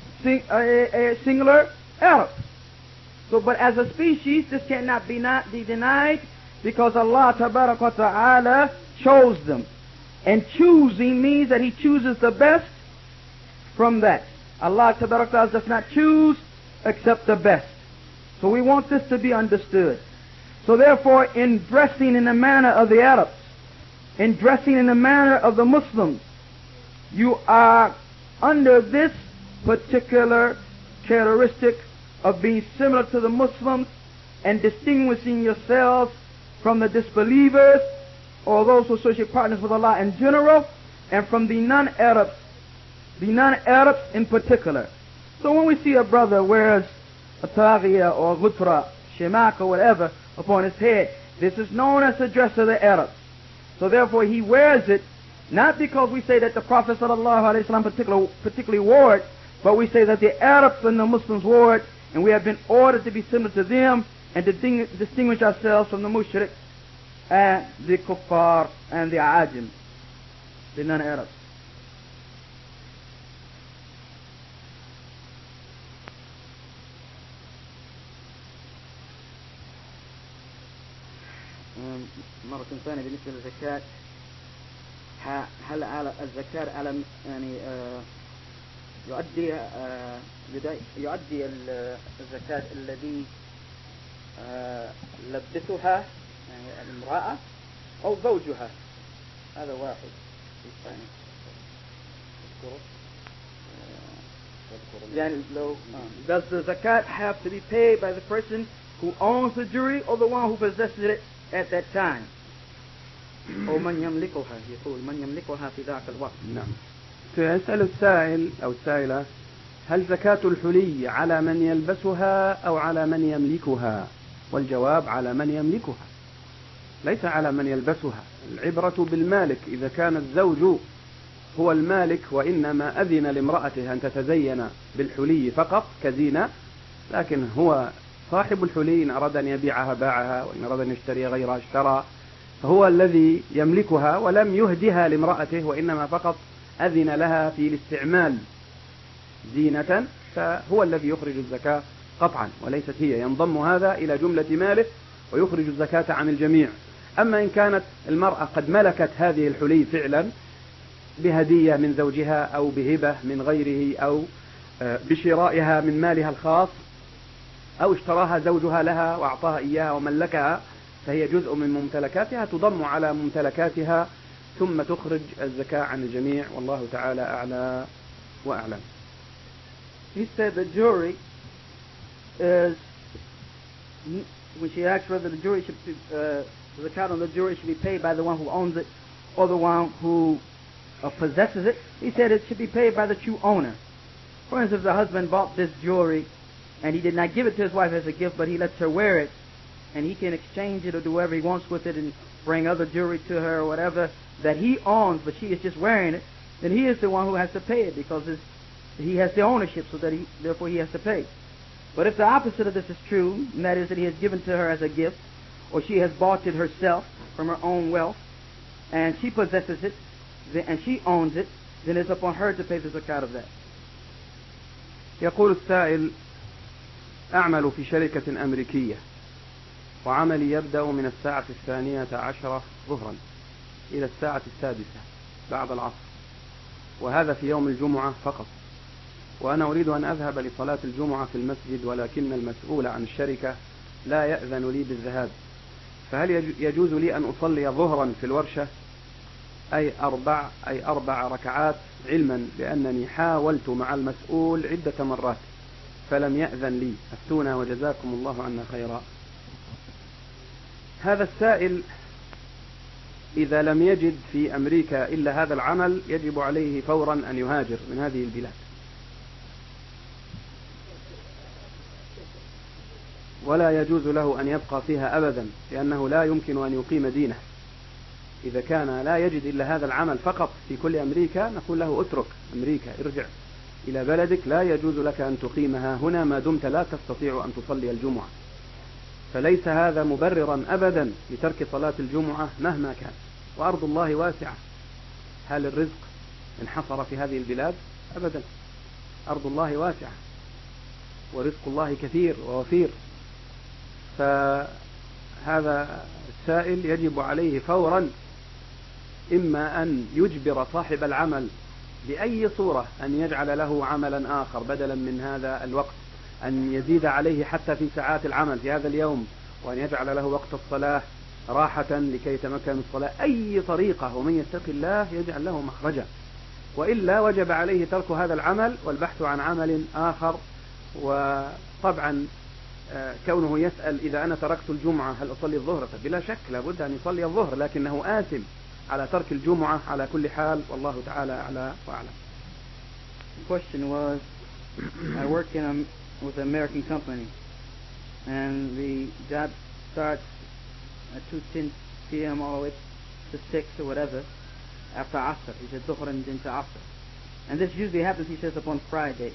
singular Arab. So, but as a species, this cannot be denied, because Allah tabaraka wa ta'ala chose them. And choosing means that He chooses the best from that. Allah tabaraka wa ta'ala does not choose except the best. So we want this to be understood. So therefore, in dressing in the manner of the Arabs, in dressing in the manner of the Muslims, you are under this particular characteristic of being similar to the Muslims and distinguishing yourselves from the disbelievers or those who associate partners with Allah in general, and from the non-Arabs in particular. So when we see a brother wears a taghiya or ghutra, shimak or whatever upon his head, this is known as the dress of the Arabs. So therefore he wears it not because we say that the Prophet ﷺ particularly wore it, but we say that the Arabs and the Muslims wore it, and we have been ordered to be similar to them and to distinguish ourselves from the mushriks and the kuffar and the ajam, the non-Arabs. مرة ثانية بالنسبة للزكاة، هل على الزكاة على يعني يؤدي الزكاة الذي لبسها يعني المرأة أو زوجها؟ هذا واحد. الثاني يعني لو does the zakat have to be paid by the person who owns the jewelry or the one who possesses it at that time? أو من يملكها، يقول من يملكها في ذاك الوقت. نعم. سيسأل السائل أو السائلة: هل زكاة الحلي على من يلبسها أو على من يملكها؟ والجواب: على من يملكها، ليس على من يلبسها. العبرة بالمالك. إذا كان الزوج هو المالك وإنما أذن لامرأته أن تتزين بالحلي فقط كزينة، لكن هو صاحب الحلي، إن أراد أن يبيعها باعها، وإن أراد أن يشتري غيرها اشترى، فهو الذي يملكها ولم يهدها لامرأته، وإنما فقط أذن لها في الاستعمال زينة، فهو الذي يخرج الزكاة قطعا وليست هي. ينضم هذا إلى جملة ماله ويخرج الزكاة عن الجميع. أما إن كانت المرأة قد ملكت هذه الحلي فعلا بهدية من زوجها أو بهبة من غيره أو بشرائها من مالها الخاص أو اشتراها زوجها لها وأعطاها إياها وملكها، فهي جزء من ممتلكاتها، تضم على ممتلكاتها ثم تخرج الزكاة عن الجميع، والله تعالى أعلى وأعلم. He said the jury is, when she asked whether the jury should be, the zakat on the jury should be paid by the one who owns it or the one who possesses it, he said it should be paid by the true owner. For instance, if the husband bought this jewelry and he did not give it to his wife as a gift, but he lets her wear it, and he can exchange it or do whatever he wants with it and bring other jewelry to her or whatever that he owns, but she is just wearing it, then he is the one who has to pay it, because he has the ownership, so that therefore he has to pay. But if the opposite of this is true, and that is that he has given to her as a gift, or she has bought it herself from her own wealth, and she possesses it, and she owns it, then it's upon her to pay the zakat of that. يقول السائل: أعمل في شركة أمريكية، وعملي يبدأ من الساعة 12 ظهرا إلى الساعة 6 بعد العصر، وهذا في يوم الجمعة فقط، وأنا أريد أن أذهب لصلاة الجمعة في المسجد، ولكن المسؤول عن الشركة لا يأذن لي بالذهاب، فهل يجوز لي أن أصلي ظهرا في الورشة أي 4 ركعات، علما بأنني حاولت مع المسؤول عدة مرات فلم يأذن لي؟ أفتونا وجزاكم الله عنا خيرا. هذا السائل إذا لم يجد في أمريكا إلا هذا العمل يجب عليه فورا أن يهاجر من هذه البلاد، ولا يجوز له أن يبقى فيها أبدا، لأنه لا يمكن أن يقيم دينه. إذا كان لا يجد إلا هذا العمل فقط في كل أمريكا نقول له اترك أمريكا، ارجع إلى بلدك، لا يجوز لك أن تقيمها هنا ما دمت لا تستطيع أن تصلي الجمعة. فليس هذا مبررا أبدا لترك صلاة الجمعة مهما كان، وأرض الله واسعة. هل الرزق انحصر في هذه البلاد؟ أبدا، أرض الله واسعة ورزق الله كثير ووفير. فهذا السائل يجب عليه فورا إما أن يجبر صاحب العمل بأي صورة أن يجعل له عملا آخر بدلا من هذا الوقت، أن يزيد عليه حتى في ساعات العمل في هذا اليوم، وأن يجعل له وقت الصلاة راحة لكي يتمكن من الصلاة، أي طريقة، ومن يتق الله يجعل له مخرجا، وإلا وجب عليه ترك هذا العمل والبحث عن عمل آخر. وطبعا كونه يسأل إذا أنا تركت الجمعة هل أصلي الظهر؟ بلا شك لابد أن يصلي الظهر، لكنه آثم على ترك الجمعة على كل حال، والله تعالى أعلى وأعلم. The question was, I work with an American company, and the job starts at 2:10 p.m. all the way to 6 or whatever after Asr. He said Dhuhr and then to Asr. And this usually happens, he says, upon Friday.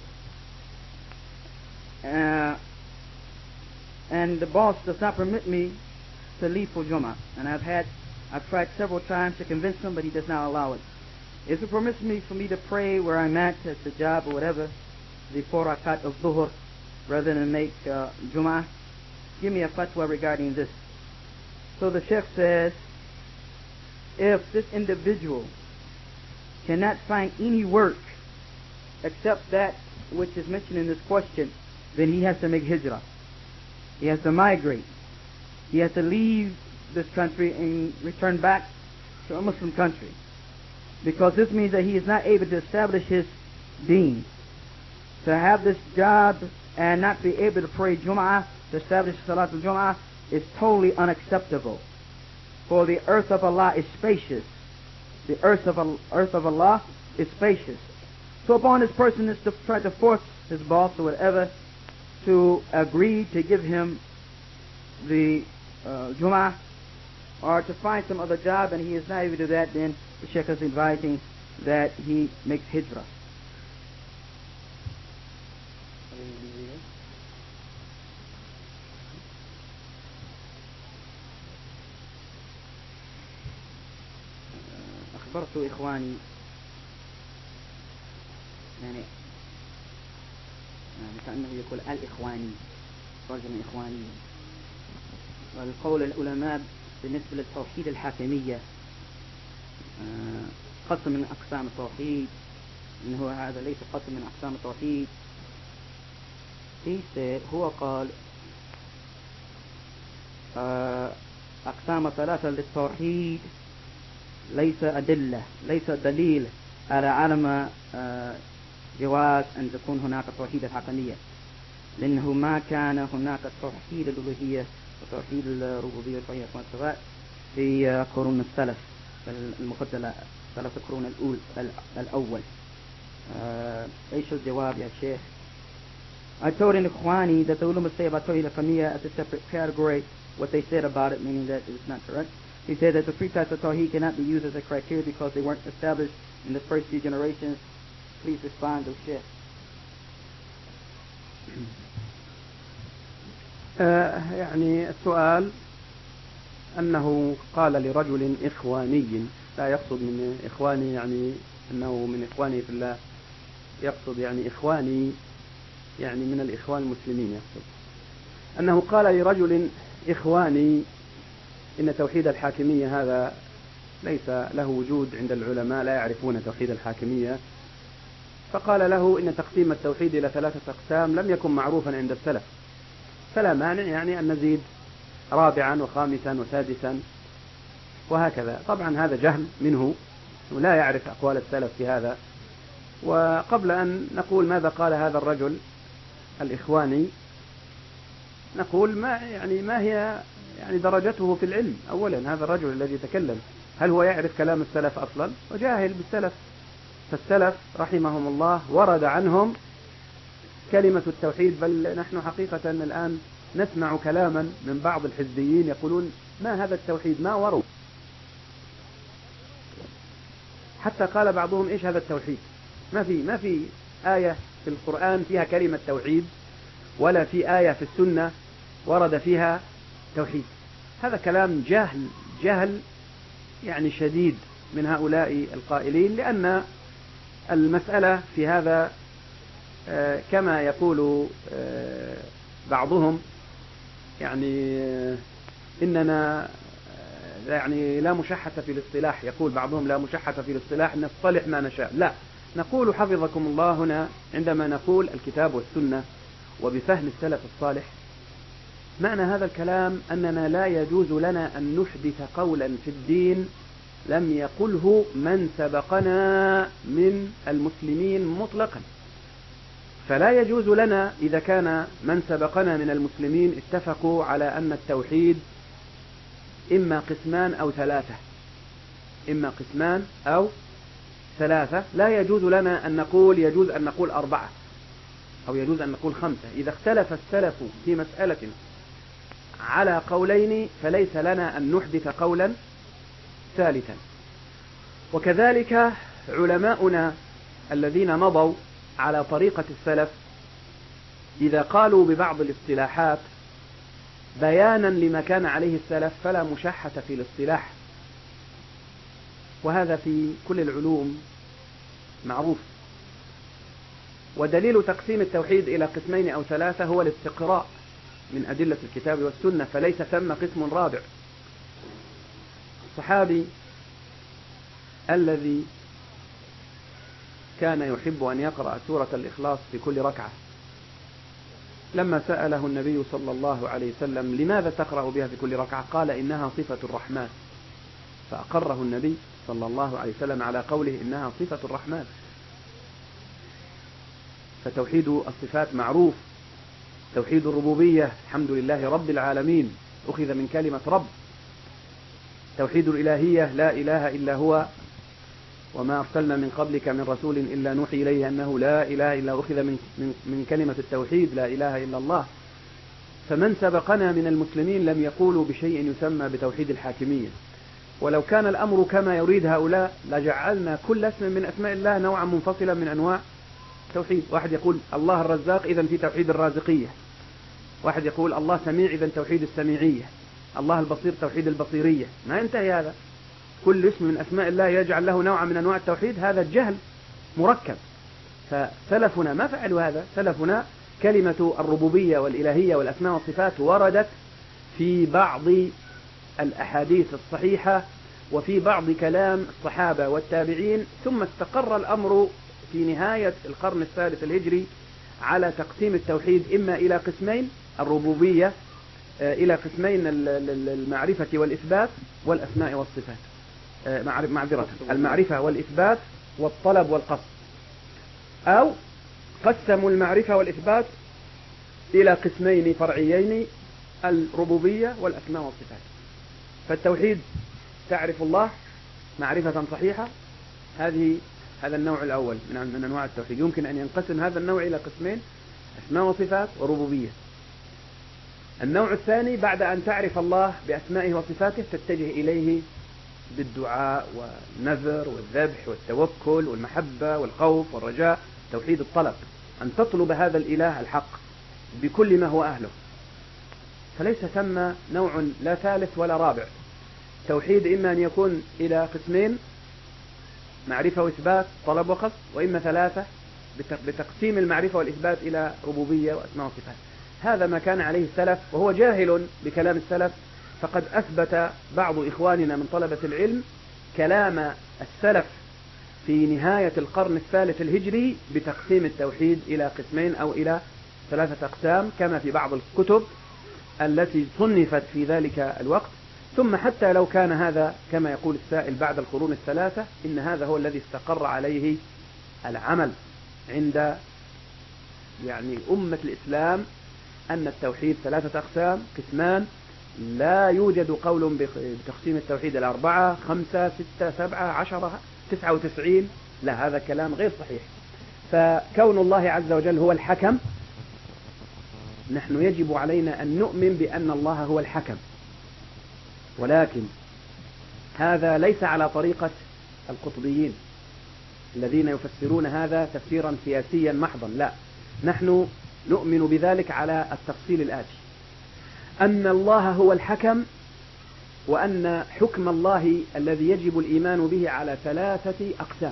And the boss does not permit me to leave for Jummah. And I've tried several times to convince him, but he does not allow it. If it permits me for me to pray where I'm at the job or whatever, the 4 rakat of Dhuhr, rather than make Jummah, give me a fatwa regarding this. So the Sheikh says, if this individual cannot find any work except that which is mentioned in this question, then he has to make hijrah. He has to migrate. He has to leave this country and return back to a Muslim country, because this means that he is not able to establish his deen. To have this job and not be able to pray Jum'ah, to establish Salat al-Jum'ah, is totally unacceptable. For the earth of Allah is spacious. The earth of Allah is spacious. So upon this person is to try to force his boss or whatever to agree to give him the Jum'ah, or to find some other job, and he is not able to do that, then the Sheikh is advising that he makes hijrah. أخبرت إخواني يعني كأنه يقول الإخواني رجل إخواني. والقول العلماء بالنسبة للتوحيد الحاكمية قسم من أقسام التوحيد، إنه هذا ليس قسم من أقسام التوحيد. هو قال أقسام 3 للتوحيد ليس دليل على عدم جواز أن تكون هناك توحيد الحاكمية، لأنه ما كان هناك توحيد الألوهية وتوحيد الربوبية وتوحيد الأسماء والصفات في قرون السلف المفضلة، 3 قرون الأول. إيش الجواب يا شيخ؟ I told in Ikhwani that the ulama say about Tawhid al-Hamiyya as a separate category, what they said about it, meaning that it was not correct. He said that the 3 types of Tawhid cannot be used as a criteria because they weren't established in the first few generations. Please respond to Sheikh. يعني السؤال أنه قال لرجل إخواني، لا يقصد من إخواني يعني أنه من إخواني في الله، يقصد يعني إخواني يعني من الإخوان المسلمين، يقصد أنه قال لرجل إخواني إن توحيد الحاكمية هذا ليس له وجود عند العلماء، لا يعرفون توحيد الحاكمية، فقال له إن تقسيم التوحيد إلى 3 أقسام لم يكن معروفا عند السلف، فلا مانع يعني أن نزيد 4 و5 و6 وهكذا. طبعا هذا جهل منه ولا يعرف أقوال السلف في هذا. وقبل أن نقول ماذا قال هذا الرجل الإخواني، نقول ما هي يعني درجته في العلم. أولا هذا الرجل الذي تكلم هل هو يعرف كلام السلف أصلا؟ وجاهل بالسلف. فالسلف رحمهم الله ورد عنهم كلمة التوحيد، بل نحن حقيقة الآن نسمع كلاما من بعض الحزبيين يقولون ما هذا التوحيد، ما ورد. حتى قال بعضهم إيش هذا التوحيد؟ ما في آية في القرآن فيها كلمة توحيد، ولا في آية في السنة ورد فيها توحيد. هذا كلام جهل يعني شديد من هؤلاء القائلين، لأن المسألة في هذا كما يقول بعضهم يعني إننا يعني لا مشحة في الاصطلاح، يقول بعضهم لا مشحة في الاصطلاح، نصطلح ما نشاء. لا، نقول حفظكم الله هنا عندما نقول الكتاب والسنة وبفهم السلف الصالح، معنى هذا الكلام أننا لا يجوز لنا أن نحدث قولا في الدين لم يقله من سبقنا من المسلمين مطلقا. فلا يجوز لنا إذا كان من سبقنا من المسلمين اتفقوا على أن التوحيد إما قسمان أو 3، إما قسمان أو 3، لا يجوز لنا أن نقول يجوز أن نقول 4 أو يجوز أن نقول 5. إذا اختلف السلف في مسألة على قولين فليس لنا أن نحدث قولا ثالثا. وكذلك علماؤنا الذين مضوا على طريقة السلف إذا قالوا ببعض الاصطلاحات بيانا لما كان عليه السلف فلا مشحة في الاصطلاح، وهذا في كل العلوم معروف. ودليل تقسيم التوحيد إلى قسمين أو 3 هو الاستقراء من أدلة الكتاب والسنة، فليس ثم قسم رابع. الصحابي الذي كان يحب أن يقرأ سورة الإخلاص في كل ركعة، لما سأله النبي صلى الله عليه وسلم لماذا تقرأ بها في كل ركعة، قال إنها صفة الرحمن، فأقره النبي صلى الله عليه وسلم على قوله إنها صفة الرحمن. فتوحيد الصفات معروف، توحيد الربوبية الحمد لله رب العالمين أخذ من كلمة رب، توحيد الإلهية لا إله إلا هو وما أرسلنا من قبلك من رسول إلا نوحي إليه أنه لا إله إلا أخذ من كلمة التوحيد لا إله إلا الله. فمن سبقنا من المسلمين لم يقولوا بشيء يسمى بتوحيد الحاكمية. ولو كان الأمر كما يريد هؤلاء لجعلنا كل اسم من أسماء الله نوعا منفصلا من أنواع توحيد. واحد يقول الله الرزاق إذن في توحيد الرازقية، واحد يقول الله سميع إذن توحيد السميعية، الله البصير توحيد البصيرية. ما ينتهي هذا، كل اسم من أسماء الله يجعل له نوعا من أنواع التوحيد، هذا الجهل مركب. فسلفنا ما فعلوا هذا. سلفنا كلمة الربوبية والإلهية والأسماء والصفات وردت في بعض الأحاديث الصحيحة وفي بعض كلام الصحابة والتابعين، ثم استقر الأمر في نهاية القرن الثالث الهجري على تقسيم التوحيد إما إلى قسمين، الربوبية إلى قسمين المعرفة والإثبات والأسماء والصفات، معذرة المعرفة والإثبات والطلب والقصد، أو قسموا المعرفة والإثبات إلى قسمين فرعيين، الربوبية والأسماء والصفات. فالتوحيد تعرف الله معرفة صحيحة، هذا النوع الأول من أنواع التوحيد. يمكن أن ينقسم هذا النوع إلى قسمين، أسماء وصفات وربوبية. النوع الثاني بعد أن تعرف الله بأسمائه وصفاته تتجه إليه بالدعاء والنذر والذبح والتوكل والمحبة والخوف والرجاء، توحيد الطلب، أن تطلب هذا الإله الحق بكل ما هو أهله، فليس ثم نوع لا ثالث ولا رابع. توحيد إما أن يكون إلى قسمين: معرفة وإثبات، طلب وقصد، وإما ثلاثة بتقسيم المعرفة والإثبات إلى ربوبية وأسماء وصفات. هذا ما كان عليه السلف، وهو جاهل بكلام السلف، فقد أثبت بعض إخواننا من طلبة العلم كلام السلف في نهاية القرن الثالث الهجري بتقسيم التوحيد إلى قسمين أو إلى ثلاثة أقسام، كما في بعض الكتب التي صنفت في ذلك الوقت. ثم حتى لو كان هذا كما يقول السائل بعد القرون الثلاثة، إن هذا هو الذي استقر عليه العمل عند أمة الإسلام، أن التوحيد ثلاثة أقسام: قسمان، لا يوجد قول بتقسيم التوحيد إلى 4 5 6 7 10 99. لا، هذا كلام غير صحيح. فكون الله عز وجل هو الحكم، نحن يجب علينا أن نؤمن بأن الله هو الحكم، ولكن هذا ليس على طريقة القطبيين الذين يفسرون هذا تفسيرا سياسيا محضا. لا، نحن نؤمن بذلك على التفصيل الآتي: أن الله هو الحكم، وأن حكم الله الذي يجب الإيمان به على 3 أقسام: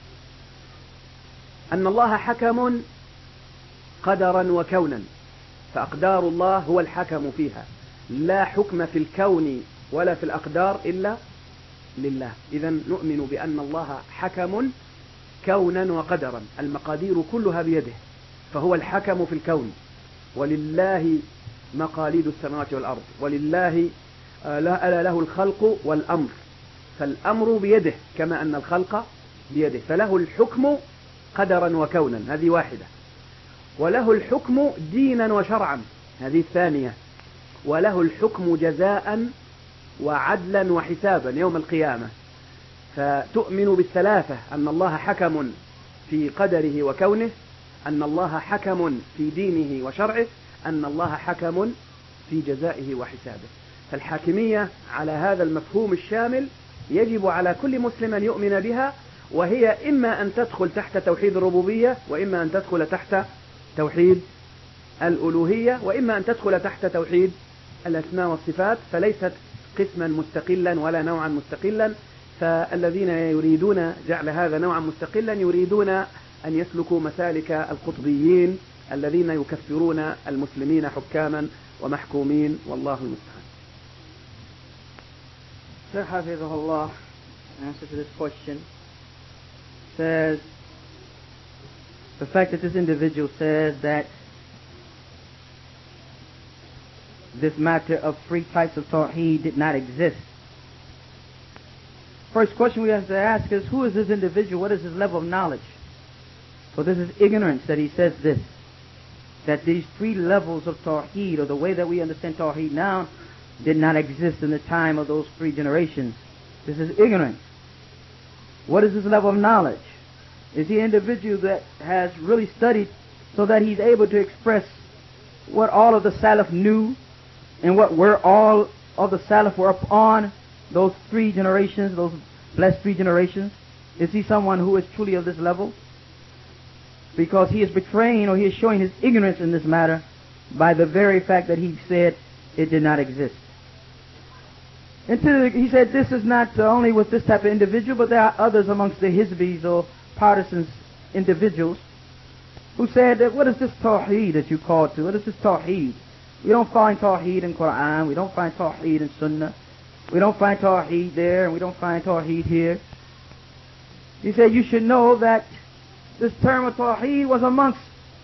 أن الله حكم قدرا وكونا، فأقدار الله هو الحكم فيها، لا حكم في الكون ولا في الأقدار إلا لله. إذن نؤمن بأن الله حكم كونا وقدرا، المقادير كلها بيده، فهو الحكم في الكون، ولله مقاليد السماوات والأرض، ولله ألا له الخلق والأمر، فالأمر بيده كما أن الخلق بيده، فله الحكم قدرا وكونا، هذه واحدة. وله الحكم دينا وشرعا، هذه الثانية. وله الحكم جزاء وعدلا وحسابا يوم القيامة. فتؤمن بالثلاثة: أن الله حكم في قدره وكونه، أن الله حكم في دينه وشرعه، أن الله حكم في جزائه وحسابه. فالحاكمية على هذا المفهوم الشامل يجب على كل مسلم أن يؤمن بها، وهي إما أن تدخل تحت توحيد الربوبية، وإما أن تدخل تحت توحيد الألوهية، وإما أن تدخل تحت توحيد الأسماء والصفات، فليست قسما مستقلا ولا نوعا مستقلا. فالذين يريدون جعل هذا نوعا مستقلا يريدون أن يسلكوا مسالك القطبيين الذين يكفرون المسلمين حكاما ومحكومين، والله المستعان. Sir Hafizahullah, answer to this question says, the fact that this individual says that this matter of 3 types of Tawheed did not exist. First question we have to ask is, who is this individual? What is his level of knowledge? So this is ignorance that he says this, that these 3 levels of Tawheed, or the way that we understand Tawheed now, did not exist in the time of those 3 generations. This is ignorance. What is his level of knowledge? Is he an individual that has really studied so that he's able to express what all of the Salaf knew and what all of the Salaf were upon, those 3 generations, those blessed 3 generations? Is he someone who is truly of this level? Because he is betraying, or he is showing his ignorance in this matter by the very fact that he said it did not exist. He said this is not only with this type of individual, but there are others amongst the Hizbis or partisans, individuals, who said that, what is this Tawheed that you call to? What is this Tawheed? We don't find Tawheed in Quran, we don't find Tawheed in Sunnah, we don't find Tawheed there, and we don't find Tawheed here. He said you should know that this term of Tawheed was amongst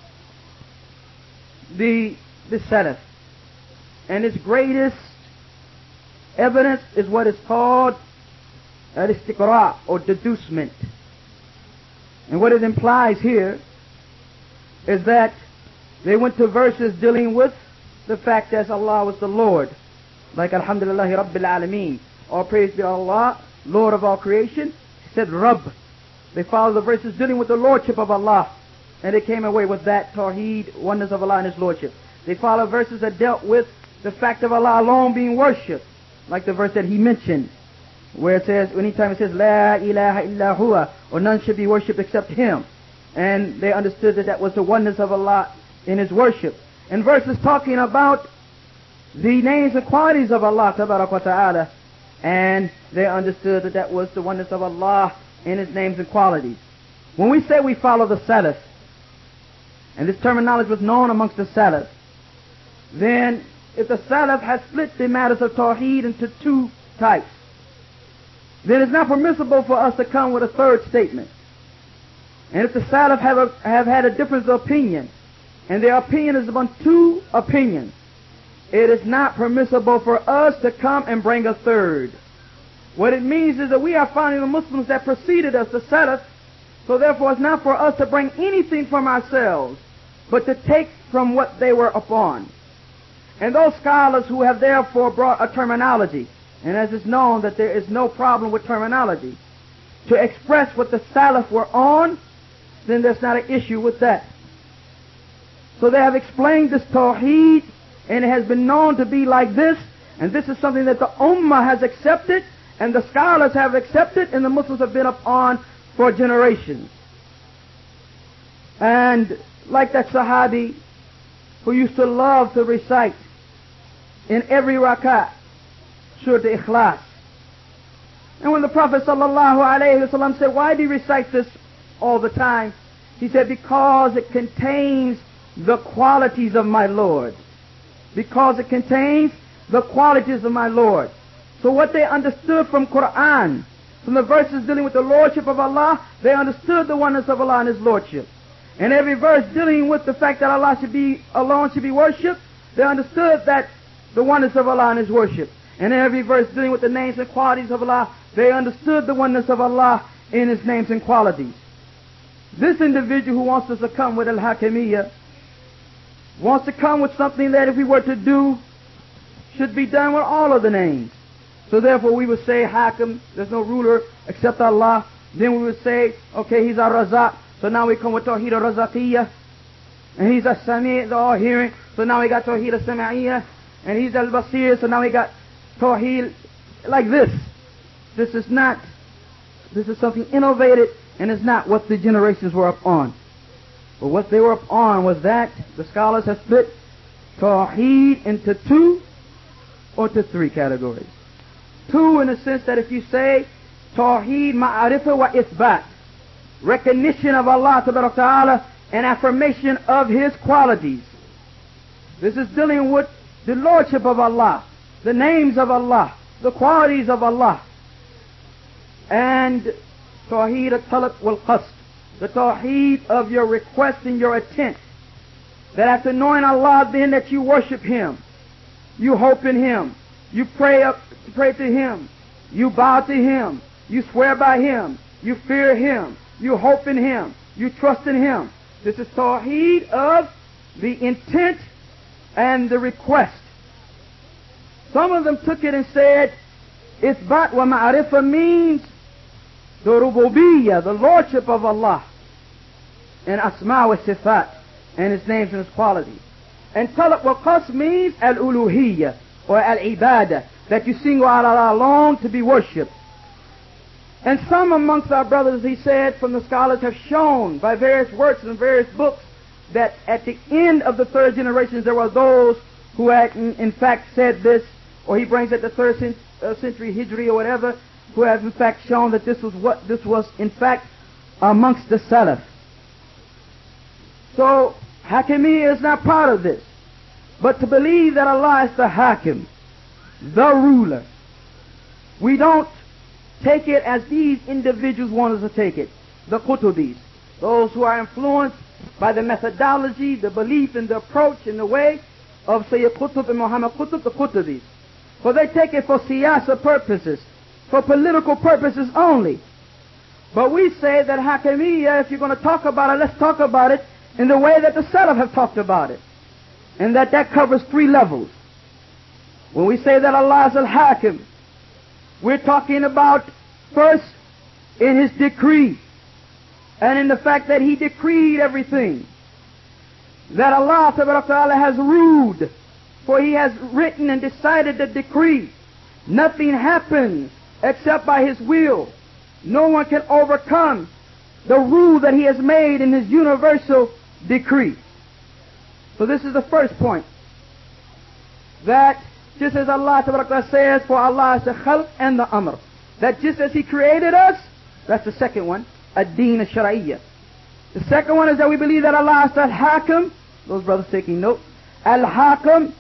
the Salaf, and its greatest evidence is what is called al-istiqra', or deducement. And what it implies here is that they went to verses dealing with the fact that Allah was the Lord, like Alhamdulillahi Rabbil Alameen, all praise be Allah, Lord of all creation. He said Rabb. They followed the verses dealing with the Lordship of Allah, and they came away with that Tawheed, oneness of Allah and His Lordship. They followed verses that dealt with the fact of Allah alone being worshipped, like the verse that he mentioned, where it says, anytime it says La ilaha illa huwa, or none should be worshipped except Him, and they understood that that was the oneness of Allah in His worship. in verses talking about the names and qualities of Allah Tabarak wa Ta'ala, and they understood that that was the oneness of Allah in His names and qualities. When we say we follow the Salaf, and this terminology was known amongst the Salaf, then if the Salaf has split the matters of Tawheed into two types, then it's not permissible for us to come with a third statement. And if the Salaf have had a difference of opinion, and their opinion is upon two opinions, it is not permissible for us to come and bring a third. What it means is that we are finding the Muslims that preceded us, the Salaf, so therefore it's not for us to bring anything from ourselves, but to take from what they were upon. And those scholars who have therefore brought a terminology, and as is known that there is no problem with terminology, to express what the Salaf were on, then there's not an issue with that. So they have explained this Tawheed, and it has been known to be like this, and this is something that the Ummah has accepted, and the scholars have accepted, and the Muslims have been upon for generations. And like that Sahabi who used to love to recite in every rak'ah Surah Ikhlas. And when the Prophet ﷺ said, why do you recite this all the time? He said, because it contains the qualities of my Lord. Because it contains the qualities of my Lord. So what they understood from Quran, from the verses dealing with the Lordship of Allah, they understood the oneness of Allah and His Lordship. And every verse dealing with the fact that Allah alone should be worshipped, they understood that the oneness of Allah and His worship. And every verse dealing with the names and qualities of Allah, they understood the oneness of Allah in His names and qualities. This individual who wants us to come with Al-Hakimiyyah wants to come with something that if we were to do, should be done with all of the names. So therefore we would say Hakim, there's no ruler except Allah. Then we would say, okay, He's Ar-Razaq. So now we come with Tawheed Ar-Razaqiyah. And He's As-Sami', the all-hearing. So now we got Tawheed As-Sam'iyyah. And He's Al-Basir. So now we got Tawheed like this. This is something innovated, and it's not what the generations were up on. But what they were up on was that the scholars have split Tawheed into two or to three categories. Two in the sense that if you say Tawheed Ma'arifah wa Ithbat, recognition of Allah Ta'ala and affirmation of His qualities. This is dealing with the Lordship of Allah, the names of Allah, the qualities of Allah. And Tawheed al-Talab wal-Qasd, the Tawheed of your request and your intent. That after knowing Allah, then that you worship Him, you hope in Him, you pray to Him, you bow to Him, you swear by Him, you fear Him, you hope in Him, you trust in Him. This is Tawheed of the intent and the request. Some of them took it and said, Ithbat wa Ma'arifah means the Rububiyyah, the Lordship of Allah, and Asma wa Sifat, and His names and His qualities. And Talab wa Qasd means Al-Uluhiyyah, or Al-Ibadah, that you single out Allah alone to be worshipped. And some amongst our brothers, he said, from the scholars have shown by various works and various books that at the end of the third generation there were those who had in fact said this, or he brings it the third century Hijri or whatever, who have in fact shown that this was in fact amongst the Salaf. So Hakimiyyah is not part of this, but to believe that Allah is the Hakim, the ruler. We don't take it as these individuals want us to take it, the Qutubis, those who are influenced by the methodology, the belief and the approach and the way of Sayyid Qutb and Muhammad Qutb, the Qutubis. For they take it for siyasa purposes, for political purposes only. But we say that Hakimiyyah, if you're going to talk about it, let's talk about it in the way that the Salaf have talked about it. And that covers three levels. When we say that Allah is Al-Hakim, we're talking about first in His decree and in the fact that He decreed everything. That Allah Ta'ala has ruled, for He has written and decided the decree. Nothing happens except by His will. No one can overcome the rule that He has made in His universal decree. So this is the first point. That just as Allah Ta'ala says, for Allah is the khalq and the amr. That just as He created us, that's the second one, ad-deen al-shar'iyyah. The second one is that we believe that Allah is al-hakim, those brothers taking note, al-hakim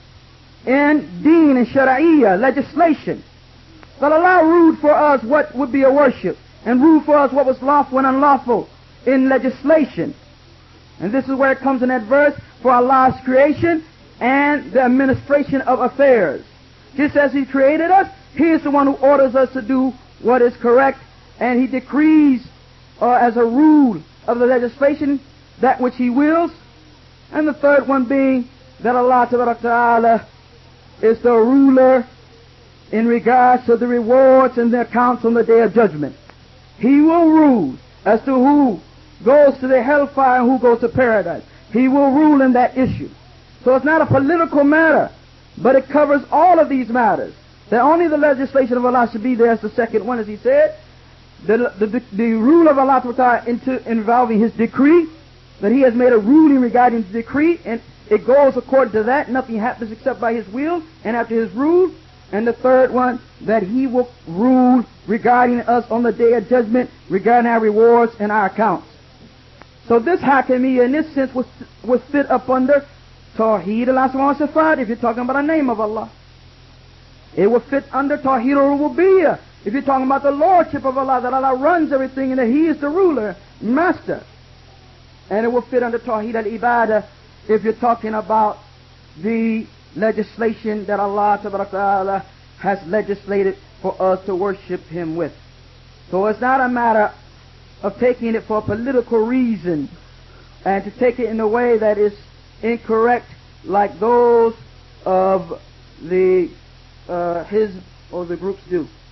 in deen and shar'iyyah, legislation. That Allah ruled for us what would be a worship, and ruled for us what was lawful and unlawful in legislation. And this is where it comes in that verse, for Allah's creation and the administration of affairs. Just as He created us, He is the one who orders us to do what is correct, and He decrees as a rule of the legislation that which He wills. And the third one being that Allah Ta'ala is the ruler in regards to the rewards and the accounts on the Day of Judgment. He will rule as to who goes to the hellfire and who goes to paradise. He will rule in that issue. So it's not a political matter, but it covers all of these matters. That only the legislation of Allah should be there as the second one, as He said. The rule of Allah involving His decree, that He has made a ruling regarding the decree, and it goes according to that. Nothing happens except by His will and after His rule. And the third one, that He will rule regarding us on the Day of Judgment, regarding our rewards and our accounts. So this hakimiyya in this sense would fit up under Tawheed al-Asma wa Sifat, if you're talking about a name of Allah. It would fit under Tawheed al-Rububiyyah, if you're talking about the lordship of Allah, that Allah runs everything and that He is the ruler, master. And it will fit under Tawheed al-Ibadah, if you're talking about the legislation that Allah Ta'ala has legislated for us to worship Him with. So it's not a matter of taking it for a political reason and to take it in a way that is incorrect, like those of the Hizb or the groups do.